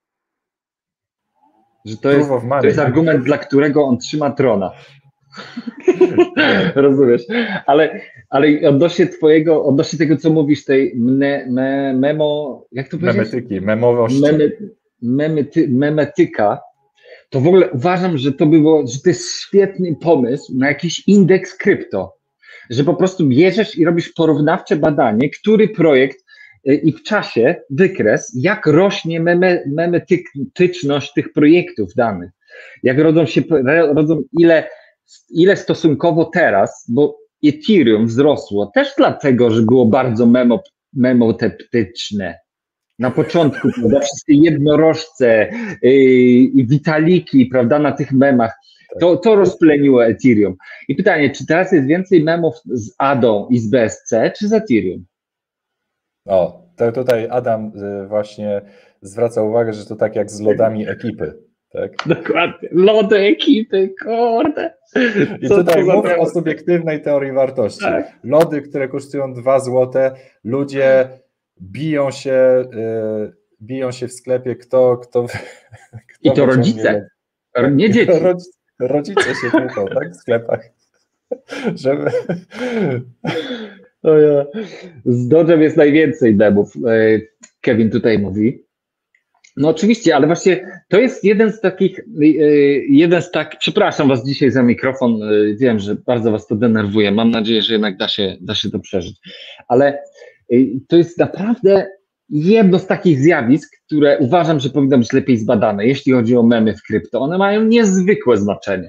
Że to jest, to jest argument, dla którego on trzyma trona. Rozumiesz? Ale, ale odnośnie twojego, odnośnie tego, co mówisz, tej me, me, memo, jak to powiedzieć? Memetyki, memowości. Memy, memety, memetyka. To w ogóle uważam, że to było, że to jest świetny pomysł na jakiś indeks krypto, że po prostu bierzesz i robisz porównawcze badanie, który projekt i w czasie wykres, jak rośnie meme, memetyczność tych projektów danych, jak rodzą się, rodzą ile, ile stosunkowo teraz, bo Ethereum wzrosło też dlatego, że było bardzo memo, memoteptyczne. Na początku, prawda, wszystkie jednorożce i yy, witaliki, prawda, na tych memach, to, to rozpleniło Ethereum. I pytanie, czy teraz jest więcej memów z A D O i z B S C, czy z Ethereum? O, to tutaj Adam właśnie zwraca uwagę, że to tak jak z lodami ekipy. Tak? Dokładnie, lody ekipy, kurde. I Co tutaj mów o subiektywnej teorii wartości. Tak. Lody, które kosztują dwa złote, ludzie biją się, y, biją się w sklepie, kto... kto, kto I to rodzice, nie, nie dzieci. Rodzice, rodzice się tłuką, tak, w sklepach. Żeby... O ja. Z Dodge'em jest najwięcej memów, Kevin tutaj mówi. No oczywiście, ale właśnie to jest jeden z takich, jeden z tak, przepraszam was dzisiaj za mikrofon, wiem, że bardzo was to denerwuje, mam nadzieję, że jednak da się, da się to przeżyć, ale to jest naprawdę jedno z takich zjawisk, które uważam, że powinno być lepiej zbadane, jeśli chodzi o memy w krypto. One mają niezwykłe znaczenie.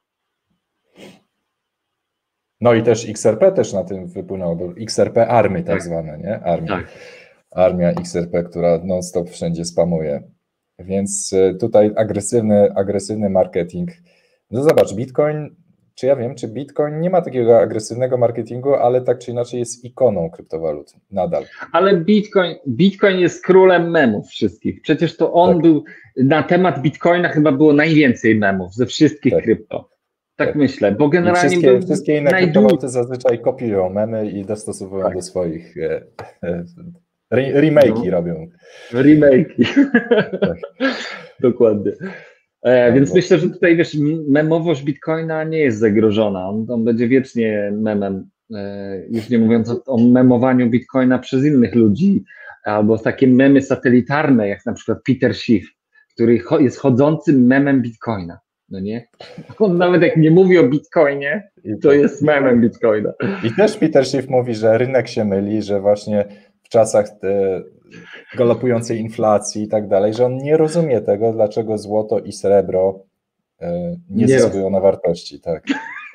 No i też X R P też na tym wypłynęło, bo X R P army tak, tak zwane, nie? Armia. Tak. Armia X R P, która non-stop wszędzie spamuje. Więc tutaj agresywny, agresywny marketing. No zobacz, Bitcoin, czy ja wiem, czy Bitcoin nie ma takiego agresywnego marketingu, ale tak czy inaczej jest ikoną kryptowalut nadal. Ale Bitcoin, Bitcoin jest królem memów wszystkich. Przecież to on tak. był, na temat Bitcoina chyba było najwięcej memów ze wszystkich tak. krypto. Tak, tak myślę, bo generalnie... I wszystkie, wszystkie inne kryptowaluty zazwyczaj kopiują memy i dostosowują tak. do swoich... E, e, Remake'i no. robią. Remake'i. Tak. Dokładnie. E, więc myślę, że tutaj wiesz, memowość Bitcoina nie jest zagrożona. On, on będzie wiecznie memem. E, już nie mówiąc o, o memowaniu Bitcoina przez innych ludzi, albo takie memy satelitarne, jak na przykład Peter Schiff, który cho, jest chodzącym memem Bitcoina. No nie? On nawet jak nie mówi o Bitcoinie, to jest memem Bitcoina. I też Peter Schiff mówi, że rynek się myli, że właśnie w czasach te galopującej inflacji i tak dalej, że on nie rozumie tego, dlaczego złoto i srebro nie, nie zyskują na wartości. Tak.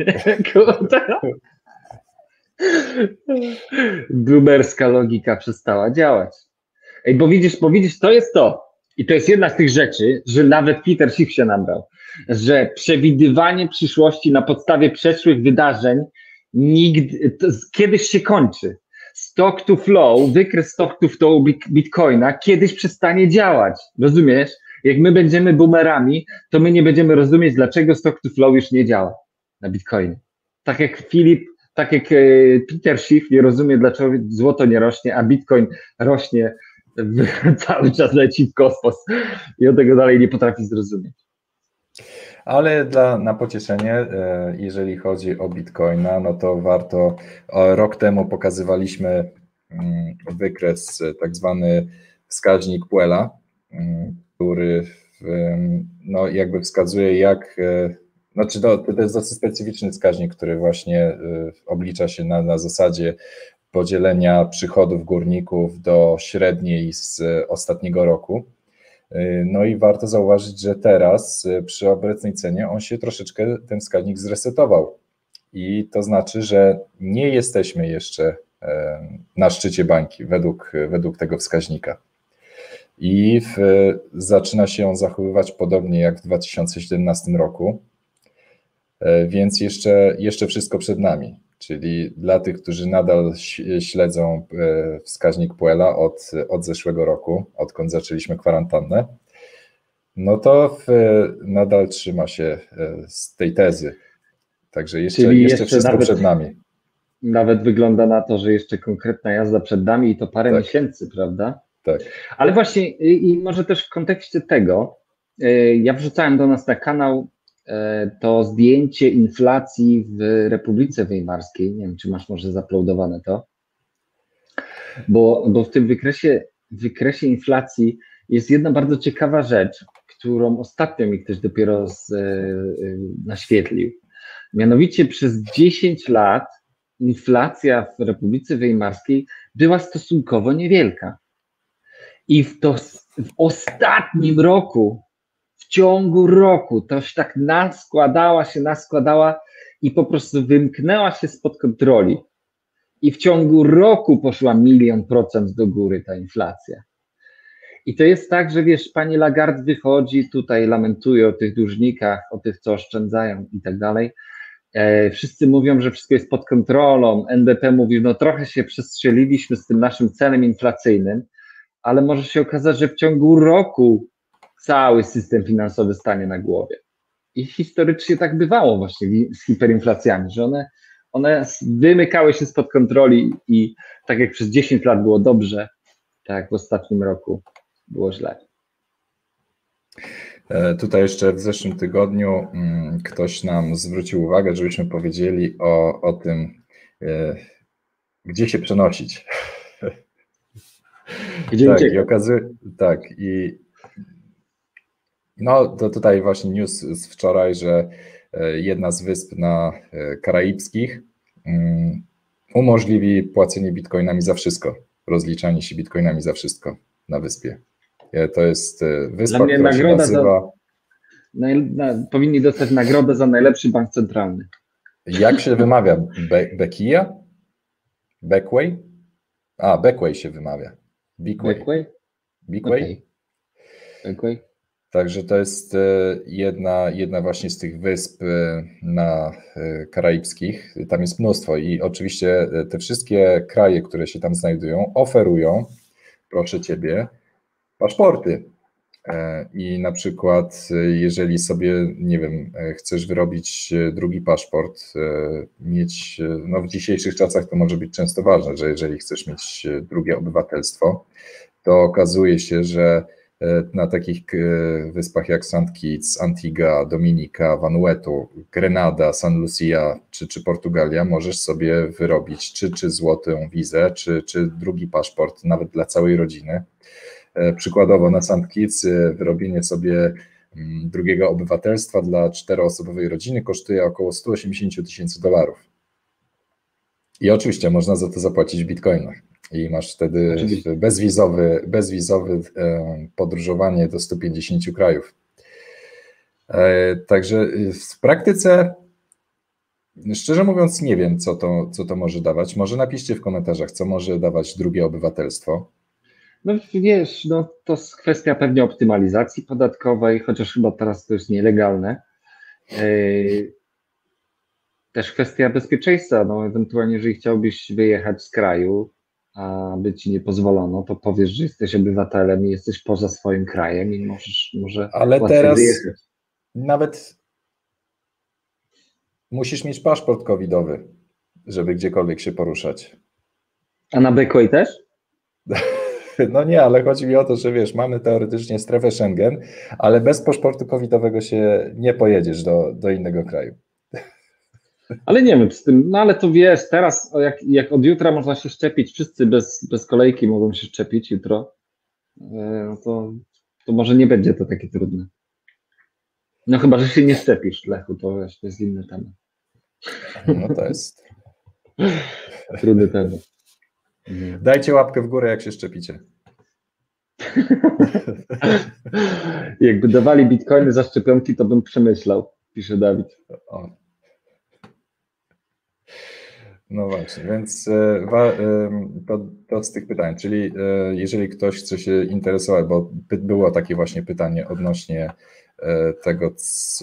Blumerska logika przestała działać. Ej, bo widzisz, bo widzisz, to jest to. I to jest jedna z tych rzeczy, że nawet Peter Schiff się nabrał, że przewidywanie przyszłości na podstawie przeszłych wydarzeń nigdy, to kiedyś się kończy. Stock to flow, wykres stock to flow Bitcoina kiedyś przestanie działać. Rozumiesz? Jak my będziemy boomerami, to my nie będziemy rozumieć, dlaczego stock to flow już nie działa na Bitcoinie. Tak jak Filip, tak jak Peter Schiff nie rozumie, dlaczego złoto nie rośnie, a Bitcoin rośnie, cały czas leci w kosmos i on tego dalej nie potrafi zrozumieć. Ale dla, na pocieszenie, jeżeli chodzi o Bitcoina, no to warto, rok temu pokazywaliśmy wykres, tak zwany wskaźnik Puella, który no jakby wskazuje jak, znaczy to, to jest dosyć specyficzny wskaźnik, który właśnie oblicza się na, na zasadzie podzielenia przychodów górników do średniej z ostatniego roku. No i warto zauważyć, że teraz przy obecnej cenie on się troszeczkę, ten wskaźnik zresetował i to znaczy, że nie jesteśmy jeszcze na szczycie bańki według, według tego wskaźnika i w, zaczyna się on zachowywać podobnie jak w dwa tysiące siedemnastym roku, więc jeszcze, jeszcze wszystko przed nami. Czyli dla tych, którzy nadal śledzą wskaźnik Puella od, od zeszłego roku, odkąd zaczęliśmy kwarantannę, no to w, nadal trzyma się z tej tezy. Także jeszcze, Czyli jeszcze, jeszcze wszystko nawet, przed nami. Nawet wygląda na to, że jeszcze konkretna jazda przed nami i to parę tak. miesięcy, prawda? Tak. Ale właśnie i, i może też w kontekście tego, ja wrzucałem do nas na kanał to zdjęcie inflacji w Republice Weimarskiej. Nie wiem, czy masz może zaploadowane to, bo, bo w tym wykresie, wykresie inflacji jest jedna bardzo ciekawa rzecz, którą ostatnio mi ktoś dopiero z, naświetlił. Mianowicie przez dziesięć lat inflacja w Republice Weimarskiej była stosunkowo niewielka. I w, to, w ostatnim roku, w ciągu roku, to się tak naskładała się, naskładała i po prostu wymknęła się spod kontroli. I w ciągu roku poszła milion procent do góry ta inflacja. I to jest tak, że wiesz, pani Lagarde wychodzi, tutaj lamentuje o tych dłużnikach, o tych, co oszczędzają i tak dalej. Wszyscy mówią, że wszystko jest pod kontrolą. N B P mówi, no trochę się przestrzeliliśmy z tym naszym celem inflacyjnym, ale może się okazać, że w ciągu roku cały system finansowy stanie na głowie. I historycznie tak bywało właśnie z hiperinflacjami, że one, one wymykały się spod kontroli i tak jak przez dziesięć lat było dobrze, tak w ostatnim roku było źle. Tutaj jeszcze w zeszłym tygodniu ktoś nam zwrócił uwagę, żebyśmy powiedzieli o, o tym, gdzie się przenosić. Gdzie tak, i okazuje, tak, i no to tutaj właśnie news z wczoraj, że jedna z wysp na karaibskich umożliwi płacenie bitcoinami za wszystko, rozliczanie się bitcoinami za wszystko na wyspie. To jest wyspa, która się nazywa... Za, na, na, powinni dostać nagrodę za najlepszy bank centralny. Jak się wymawia? Be, Bekia? Beckway? A, Beckway się wymawia. Beckway? Beckway? Okay. Beckway? Także to jest jedna, jedna właśnie z tych wysp na karaibskich. Tam jest mnóstwo i oczywiście te wszystkie kraje, które się tam znajdują, oferują, proszę Ciebie, paszporty. I na przykład, jeżeli sobie, nie wiem, chcesz wyrobić drugi paszport, mieć, no w dzisiejszych czasach to może być często ważne, że jeżeli chcesz mieć drugie obywatelstwo, to okazuje się, że na takich wyspach jak Saint Kitts, Antigua, Dominika, Vanuatu, Grenada, San Lucia czy, czy Portugalia możesz sobie wyrobić czy, czy złotą wizę, czy, czy drugi paszport, nawet dla całej rodziny. Przykładowo na Saint Kitts wyrobienie sobie drugiego obywatelstwa dla czteroosobowej rodziny kosztuje około sto osiemdziesiąt tysięcy dolarów. I oczywiście można za to zapłacić w bitcoinach. I masz wtedy bezwizowy, bezwizowy podróżowanie do stu pięćdziesięciu krajów. Także w praktyce, szczerze mówiąc, nie wiem, co to, co to może dawać. Może napiszcie w komentarzach, co może dawać drugie obywatelstwo. No wiesz, no to jest kwestia pewnie optymalizacji podatkowej, chociaż chyba teraz to jest nielegalne. Też kwestia bezpieczeństwa, no ewentualnie jeżeli chciałbyś wyjechać z kraju, a by ci nie pozwolono, to powiesz, że jesteś obywatelem i jesteś poza swoim krajem i możesz może Ale teraz wyjechać. Nawet musisz mieć paszport covidowy, żeby gdziekolwiek się poruszać. A na Beckway też? No nie, ale chodzi mi o to, że wiesz, mamy teoretycznie strefę Schengen, ale bez paszportu covidowego się nie pojedziesz do, do innego kraju. Ale nie wiem z tym, no ale to wiesz, teraz jak, jak od jutra można się szczepić, wszyscy bez, bez kolejki mogą się szczepić jutro, no to, to może nie będzie to takie trudne. No chyba, że się nie szczepisz, Lechu, to, wiesz, to jest inny temat. No to jest... Trudny temat. Dajcie łapkę w górę, jak się szczepicie. Jakby dawali bitcoiny za szczepionki, to bym przemyślał, pisze Dawid. O. No właśnie, więc to, to z tych pytań, czyli jeżeli ktoś chce się interesować, bo było takie właśnie pytanie odnośnie tego, z,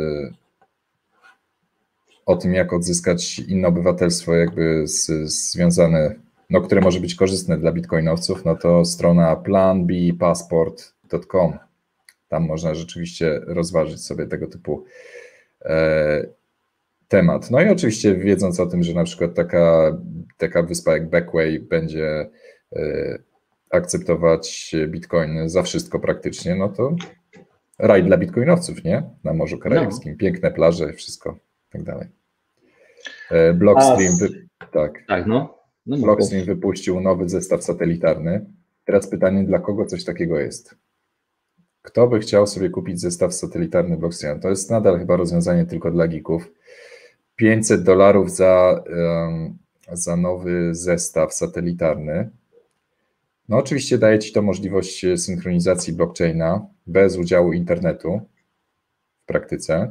o tym, jak odzyskać inne obywatelstwo jakby z, związane, no, które może być korzystne dla bitcoinowców, no to strona plan b passport kropka com. Tam można rzeczywiście rozważyć sobie tego typu e, temat. No i oczywiście wiedząc o tym, że na przykład taka, taka wyspa jak Backway będzie e, akceptować bitcoiny za wszystko praktycznie, no to raj dla bitcoinowców, nie? Na Morzu Karaibskim. No. Piękne plaże, wszystko i tak dalej. E, Blockstream, wy, tak. tak no. No, Blockstream wypuścił nowy zestaw satelitarny. Teraz pytanie, dla kogo coś takiego jest? Kto by chciał sobie kupić zestaw satelitarny Blockstream? To jest nadal chyba rozwiązanie tylko dla geeków. pięćset dolarów za, um, za nowy zestaw satelitarny. No oczywiście daje ci to możliwość synchronizacji blockchaina bez udziału internetu w praktyce.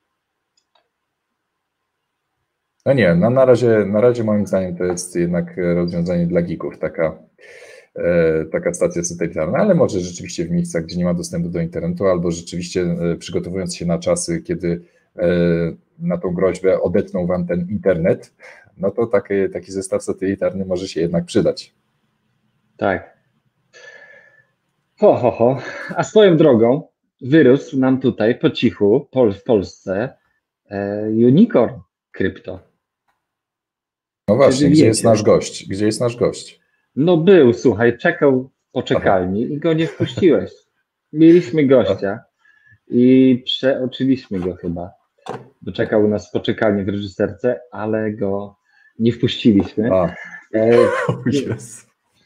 No nie, no na razie, na razie moim zdaniem to jest jednak rozwiązanie dla geeków, taka, e, taka stacja satelitarna, ale może rzeczywiście w miejscach, gdzie nie ma dostępu do internetu, albo rzeczywiście e, przygotowując się na czasy, kiedy e, na tą groźbę odetną wam ten internet, no to taki, taki zestaw satelitarny może się jednak przydać. Tak. Ho, ho, ho. A swoją drogą wyrósł nam tutaj po cichu Pol w Polsce e, unicorn krypto. No właśnie, gdzie jest nasz gość? Gdzie jest nasz gość? No był, słuchaj, czekał w poczekalni Aha. i go nie wpuściłeś. Mieliśmy gościa i przeoczyliśmy go chyba, bo czekał u nas w poczekalni w reżyserce, ale go nie wpuściliśmy. A. E, yes.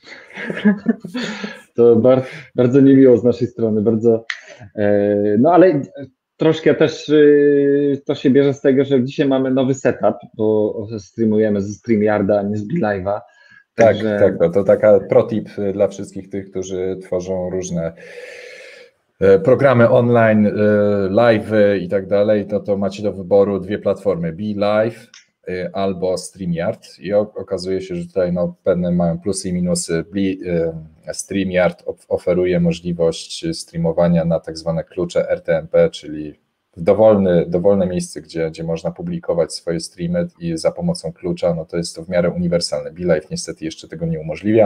To bardzo, bardzo niemiło z naszej strony, bardzo, e, no ale troszkę też y, to się bierze z tego, że dzisiaj mamy nowy setup, bo streamujemy ze StreamYarda, a nie z BeLive'a. Tak, także... tak, to, to taka protip dla wszystkich tych, którzy tworzą różne programy online, live i tak dalej, to, to macie do wyboru dwie platformy, BeLive albo StreamYard i okazuje się, że tutaj no, pewne mają plusy i minusy. StreamYard oferuje możliwość streamowania na tak zwane klucze R T M P, czyli w dowolny, dowolne miejsce, gdzie, gdzie można publikować swoje streamy i za pomocą klucza, no to jest to w miarę uniwersalne. BeLive niestety jeszcze tego nie umożliwia.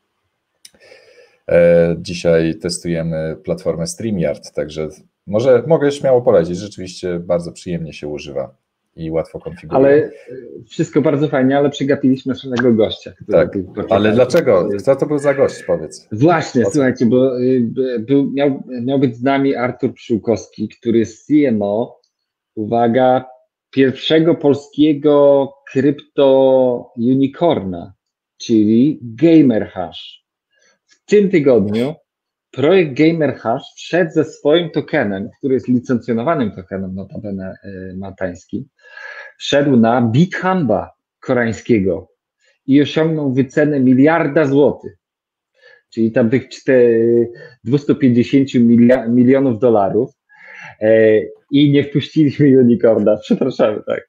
Dzisiaj testujemy platformę StreamYard, także może mogę śmiało polecić, rzeczywiście bardzo przyjemnie się używa i łatwo konfiguruje. Ale wszystko bardzo fajnie, ale przegapiliśmy naszego gościa. Tak, ale dlaczego? Co to był za gość, powiedz? Właśnie, słuchajcie, bo był, miał, miał być z nami Artur Przyłkowski, który jest C M O, uwaga, pierwszego polskiego krypto unicorna, czyli GamerHash. W tym tygodniu projekt GamerHash wszedł ze swoim tokenem, który jest licencjonowanym tokenem, notabene maltańskim, wszedł na BitHamba koreańskiego i osiągnął wycenę miliarda złotych, czyli tam tych dwieście pięćdziesiąt milionów dolarów i nie wpuściliśmy unicorna, przepraszamy, tak.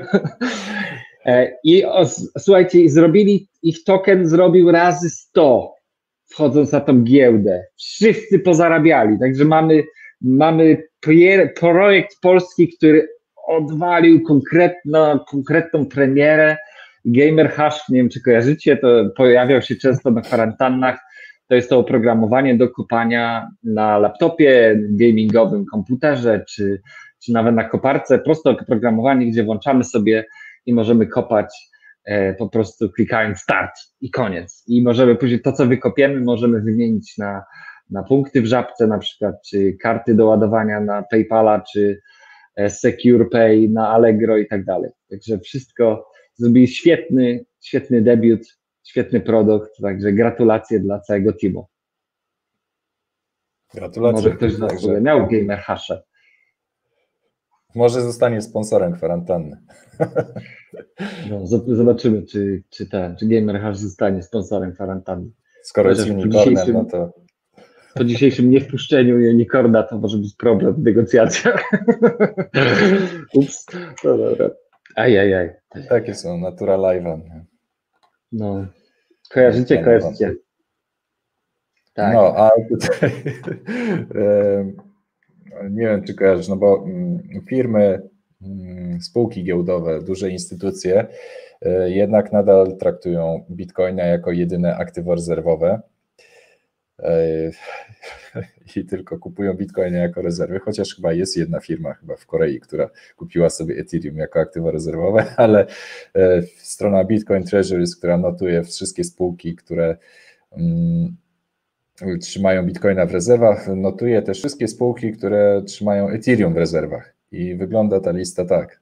I o, słuchajcie, zrobili, ich token zrobił razy sto, wchodząc na tą giełdę. Wszyscy pozarabiali, także mamy, mamy projekt polski, który odwalił konkretno, konkretną premierę. GamerHash, nie wiem czy kojarzycie, to pojawiał się często na kwarantannach. To jest to oprogramowanie do kopania na laptopie, gamingowym komputerze, czy, czy nawet na koparce. Proste oprogramowanie, gdzie włączamy sobie i możemy kopać po prostu klikając start i koniec. I możemy później to, co wykopiemy, możemy wymienić na, na punkty w Żabce na przykład, czy karty do ładowania na PayPala, czy Secure Pay na Allegro i tak dalej. Także wszystko zrobili świetny, świetny debiut, świetny produkt, także gratulacje dla całego teamu. Gratulacje. Może ktoś z nas Także... miał Gamer Hasze. Może zostanie sponsorem kwarantanny. No, zobaczymy, czy, czy, ten, czy Gamer Hash zostanie sponsorem kwarantanny. Skoro jest unicornem, no to... Po dzisiejszym niewpuszczeniu unicorna to może być problem w negocjacjach. Ups, no dobra. Ajajaj. Takie są, Natura Live'a. No, kojarzycie, kojarzycie. Tak. No, a tutaj nie wiem, czy kojarzysz, no bo firmy, spółki giełdowe, duże instytucje jednak nadal traktują Bitcoina jako jedyne aktywo rezerwowe i tylko kupują Bitcoiny jako rezerwy, chociaż chyba jest jedna firma chyba w Korei, która kupiła sobie Ethereum jako aktywo rezerwowe, ale strona Bitcoin Treasuries, która notuje wszystkie spółki, które trzymają Bitcoina w rezerwach, notuje te wszystkie spółki, które trzymają Ethereum w rezerwach i wygląda ta lista tak.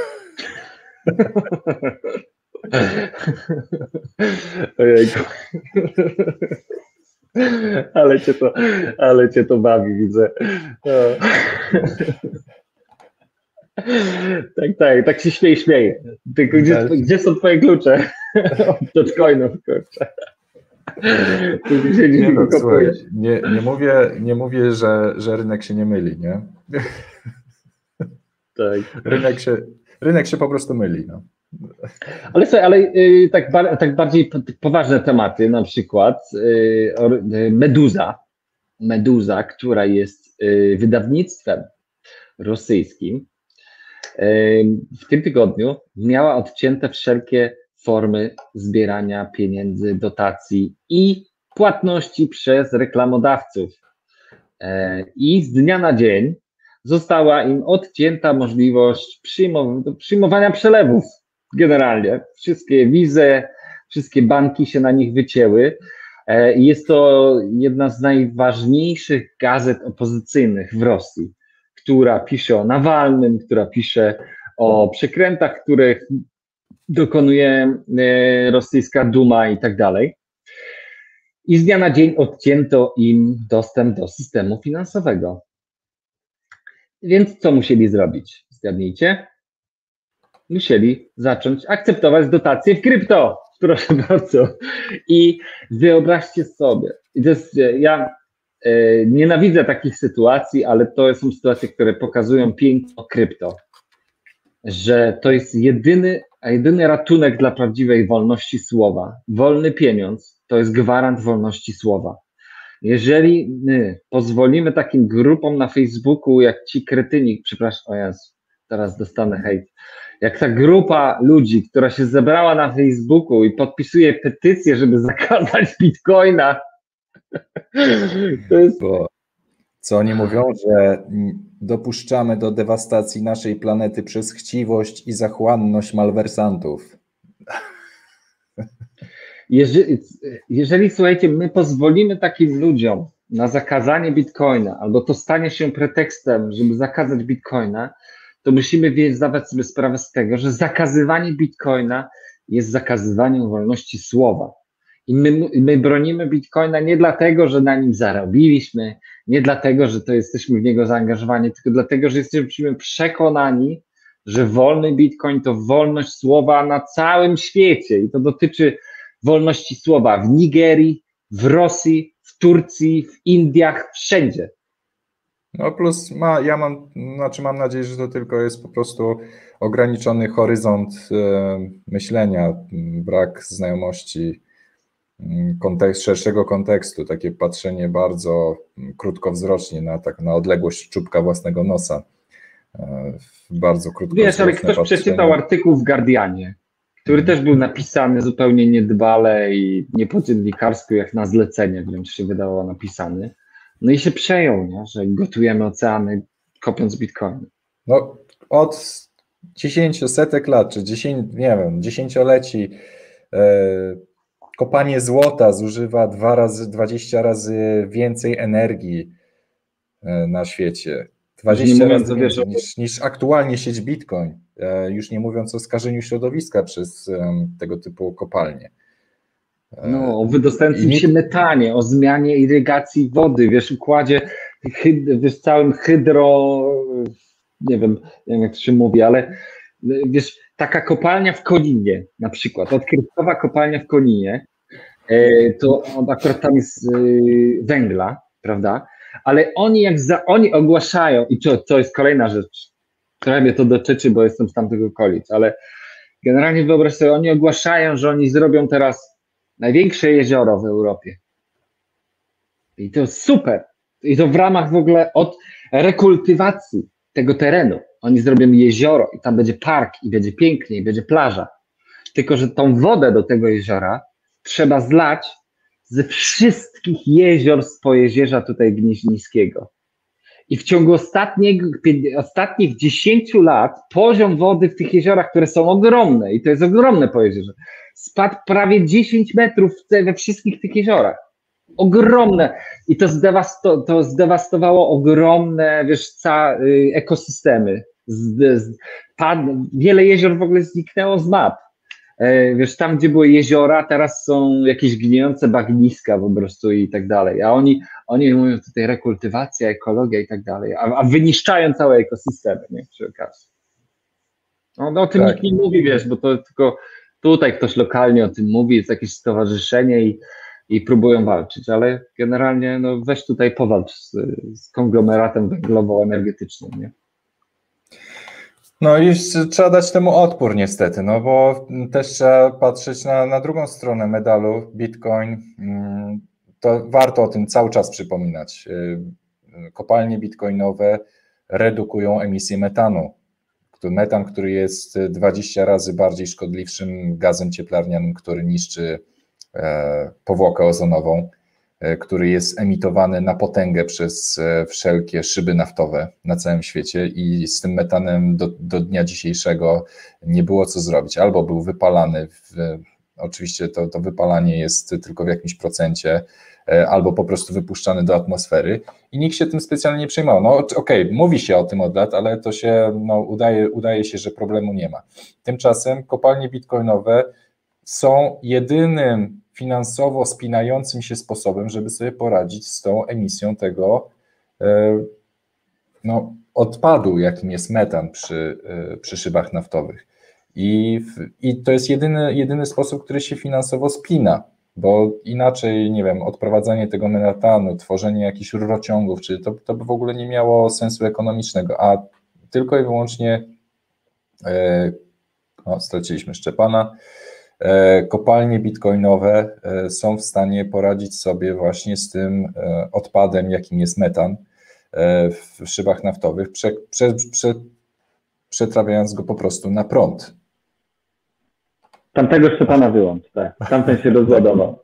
Ojejku. Ale cię to, ale cię to bawi, widzę. No. Tak, tak, tak się śmieje, śmieje. Tylko gdzie, gdzie są twoje klucze od Dogecoinów, kurczę? Nie, no, słuchaj, nie, nie mówię, nie mówię że, że rynek się nie myli, nie? Tak. Rynek się, rynek się po prostu myli, no. Ale słuchaj, ale y, tak, bar, tak bardziej poważne tematy, na przykład y, Meduza, Meduza, która jest y, wydawnictwem rosyjskim, y, w tym tygodniu miała odcięte wszelkie formy zbierania pieniędzy, dotacji i płatności przez reklamodawców. Y, I z dnia na dzień została im odcięta możliwość przyjmow- przyjmowania przelewów. Generalnie wszystkie wizy, wszystkie banki się na nich wycięły. Jest to jedna z najważniejszych gazet opozycyjnych w Rosji, która pisze o Nawalnym, która pisze o przekrętach, których dokonuje rosyjska Duma i tak dalej. I z dnia na dzień odcięto im dostęp do systemu finansowego. Więc co musieli zrobić? Zgadnijcie? Musieli zacząć akceptować dotacje w krypto, proszę bardzo. I wyobraźcie sobie, i to jest, ja e, nienawidzę takich sytuacji, ale to są sytuacje, które pokazują piękno krypto, że to jest jedyny, jedyny ratunek dla prawdziwej wolności słowa. Wolny pieniądz to jest gwarant wolności słowa. Jeżeli my pozwolimy takim grupom na Facebooku, jak ci kretyni, przepraszam, o Jezu, teraz dostanę hejt, jak ta grupa ludzi, która się zebrała na Facebooku i podpisuje petycję, żeby zakazać Bitcoina, to jest... Bo co oni mówią, że dopuszczamy do dewastacji naszej planety przez chciwość i zachłanność malwersantów. Jeżeli, jeżeli, słuchajcie, my pozwolimy takim ludziom na zakazanie Bitcoina, albo to stanie się pretekstem, żeby zakazać Bitcoina, to musimy zdawać sobie sprawę z tego, że zakazywanie Bitcoina jest zakazywaniem wolności słowa. I my, my bronimy Bitcoina nie dlatego, że na nim zarobiliśmy, nie dlatego, że to jesteśmy w niego zaangażowani, tylko dlatego, że jesteśmy przekonani, że wolny Bitcoin to wolność słowa na całym świecie. I to dotyczy wolności słowa w Nigerii, w Rosji, w Turcji, w Indiach, wszędzie. No plus ma, ja mam, znaczy mam nadzieję, że to tylko jest po prostu ograniczony horyzont e, myślenia, brak znajomości kontekst, szerszego kontekstu, takie patrzenie bardzo krótkowzrocznie na, tak, na odległość czubka własnego nosa. E, bardzo krótkowzroczne Wiesz, ale ktoś patrzenie. przeczytał artykuł w Guardianie, który też był napisany zupełnie niedbale i nie po dziennikarsku, jak na zlecenie wręcz się wydawało napisany. No i się przejął, nie? Że gotujemy oceany kopiąc bitcoiny. No, od dziesięciu, setek lat, czy dziesięć, nie wiem, dziesięcioleci kopanie złota zużywa dwa razy, dwadzieścia razy więcej energii na świecie. dwadzieścia razy więcej niż, niż aktualnie sieć Bitcoin. Już nie mówiąc o skażeniu środowiska przez tego typu kopalnie. No, o wydostającym się metanie, o zmianie irygacji wody, wiesz, układzie, hyd, wiesz, całym hydro, nie wiem, nie wiem jak to się mówi, ale wiesz, taka kopalnia w Koninie na przykład, odkrywkowa kopalnia w Koninie, to akurat tam jest węgla, prawda, ale oni jak za, oni ogłaszają, i to, to jest kolejna rzecz, która mnie to dotyczy, bo jestem z tamtego okolic, ale generalnie wyobraź sobie, oni ogłaszają, że oni zrobią teraz największe jezioro w Europie. I to jest super. I to w ramach w ogóle od rekultywacji tego terenu. Oni zrobią jezioro i tam będzie park i będzie pięknie i będzie plaża. Tylko że tą wodę do tego jeziora trzeba zlać ze wszystkich jezior z Pojezierza tutaj Gnieźnieńskiego. I w ciągu ostatnich, ostatnich dziesięciu lat poziom wody w tych jeziorach, które są ogromne, i to jest ogromne Pojezierze, spadł prawie dziesięć metrów we wszystkich tych jeziorach. Ogromne. I to, zdewasto, to zdewastowało ogromne, wiesz, ca, ekosystemy. Z, z, pad, wiele jezior w ogóle zniknęło z map. Wiesz, tam gdzie były jeziora, teraz są jakieś gnijące bagniska po prostu i tak dalej. A oni, oni mówią tutaj rekultywacja, ekologia i tak dalej, a, a wyniszczają całe ekosystemy, nie, przy okazji. No, no o tym tak. Nikt nie mówi, wiesz, bo to tylko tutaj ktoś lokalnie o tym mówi, jest jakieś stowarzyszenie i, i próbują walczyć, ale generalnie no weź tutaj powalcz z, z konglomeratem węglowo-energetycznym, nie? No i trzeba dać temu odpór niestety, no bo też trzeba patrzeć na, na drugą stronę medalu. Bitcoin, to warto o tym cały czas przypominać. Kopalnie bitcoinowe redukują emisję metanu. Metan, który jest dwadzieścia razy bardziej szkodliwszym gazem cieplarnianym, który niszczy powłokę ozonową, który jest emitowany na potęgę przez wszelkie szyby naftowe na całym świecie i z tym metanem do, do dnia dzisiejszego nie było co zrobić. Albo był wypalany, w, oczywiście to, to wypalanie jest tylko w jakimś procencie, albo po prostu wypuszczany do atmosfery i nikt się tym specjalnie nie przejmował. No okej, okay, mówi się o tym od lat, ale to się no, udaje, udaje się, że problemu nie ma. Tymczasem kopalnie bitcoinowe są jedynym finansowo spinającym się sposobem, żeby sobie poradzić z tą emisją tego no, odpadu, jakim jest metan przy, przy szybach naftowych. I, i to jest jedyny, jedyny sposób, który się finansowo spina, bo inaczej, nie wiem, odprowadzanie tego metanu, tworzenie jakichś rurociągów, czy to, to by w ogóle nie miało sensu ekonomicznego, a tylko i wyłącznie o, straciliśmy Szczepana, kopalnie bitcoinowe są w stanie poradzić sobie właśnie z tym odpadem, jakim jest metan w szybach naftowych, prze, prze, prze, przetrawiając go po prostu na prąd. Tamtego Szczepana wyłącz, tak. Tamten się rozładował.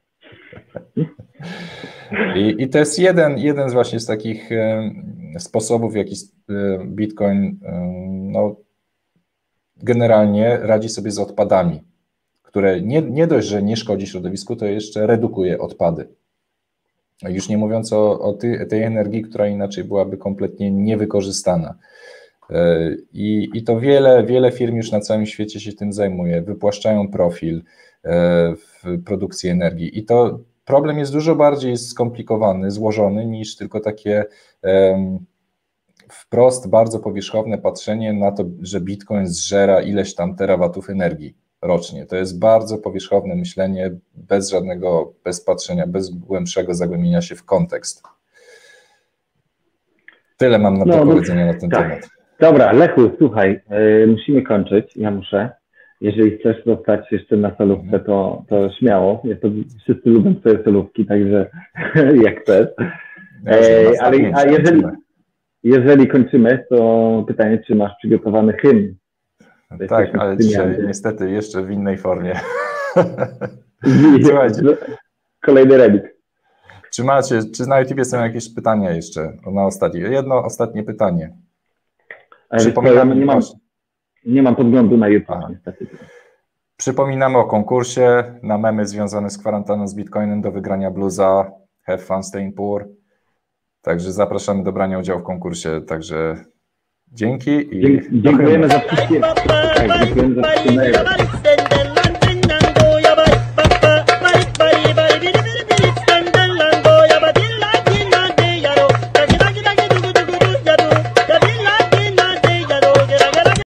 I, I to jest jeden, jeden z właśnie z takich sposobów, w jaki Bitcoin no, generalnie radzi sobie z odpadami, które nie, nie dość, że nie szkodzi środowisku, to jeszcze redukuje odpady. Już nie mówiąc o, o ty, tej energii, która inaczej byłaby kompletnie niewykorzystana. I, I to wiele, wiele firm już na całym świecie się tym zajmuje, wypłaszczają profil w produkcji energii. I to problem jest dużo bardziej skomplikowany, złożony niż tylko takie um, wprost bardzo powierzchowne patrzenie na to, że Bitcoin zżera ileś tam terawatów energii rocznie. To jest bardzo powierzchowne myślenie, bez żadnego, bez patrzenia, bez głębszego zagłębienia się w kontekst. Tyle mam na no, do powiedzenia na ten tak. temat. Dobra, Lechu, słuchaj, yy, musimy kończyć, ja muszę. Jeżeli chcesz zostać jeszcze na solówkę, to, to śmiało. Ja to, wszyscy lubią swoje solówki, także jak chcesz. Yy, ale a jeżeli, jeżeli kończymy, to pytanie, czy masz przygotowany hymn? Tak, ale dzisiaj niestety jeszcze w innej formie. Słuchajcie. Kolejny remix. Czy macie, czy na YouTubie są jakieś pytania jeszcze na ostatnie? Jedno ostatnie pytanie. Przypominam, nie mam, Nie mam podglądu na YouTube, niestety. Przypominamy o konkursie na memy związane z kwarantanną z Bitcoinem do wygrania bluza Have Fun Staying Poor. Także zapraszamy do brania udziału w konkursie. Także dzięki i dziękujemy za wszystkie. Tak, dziękujemy za wszystkie maile.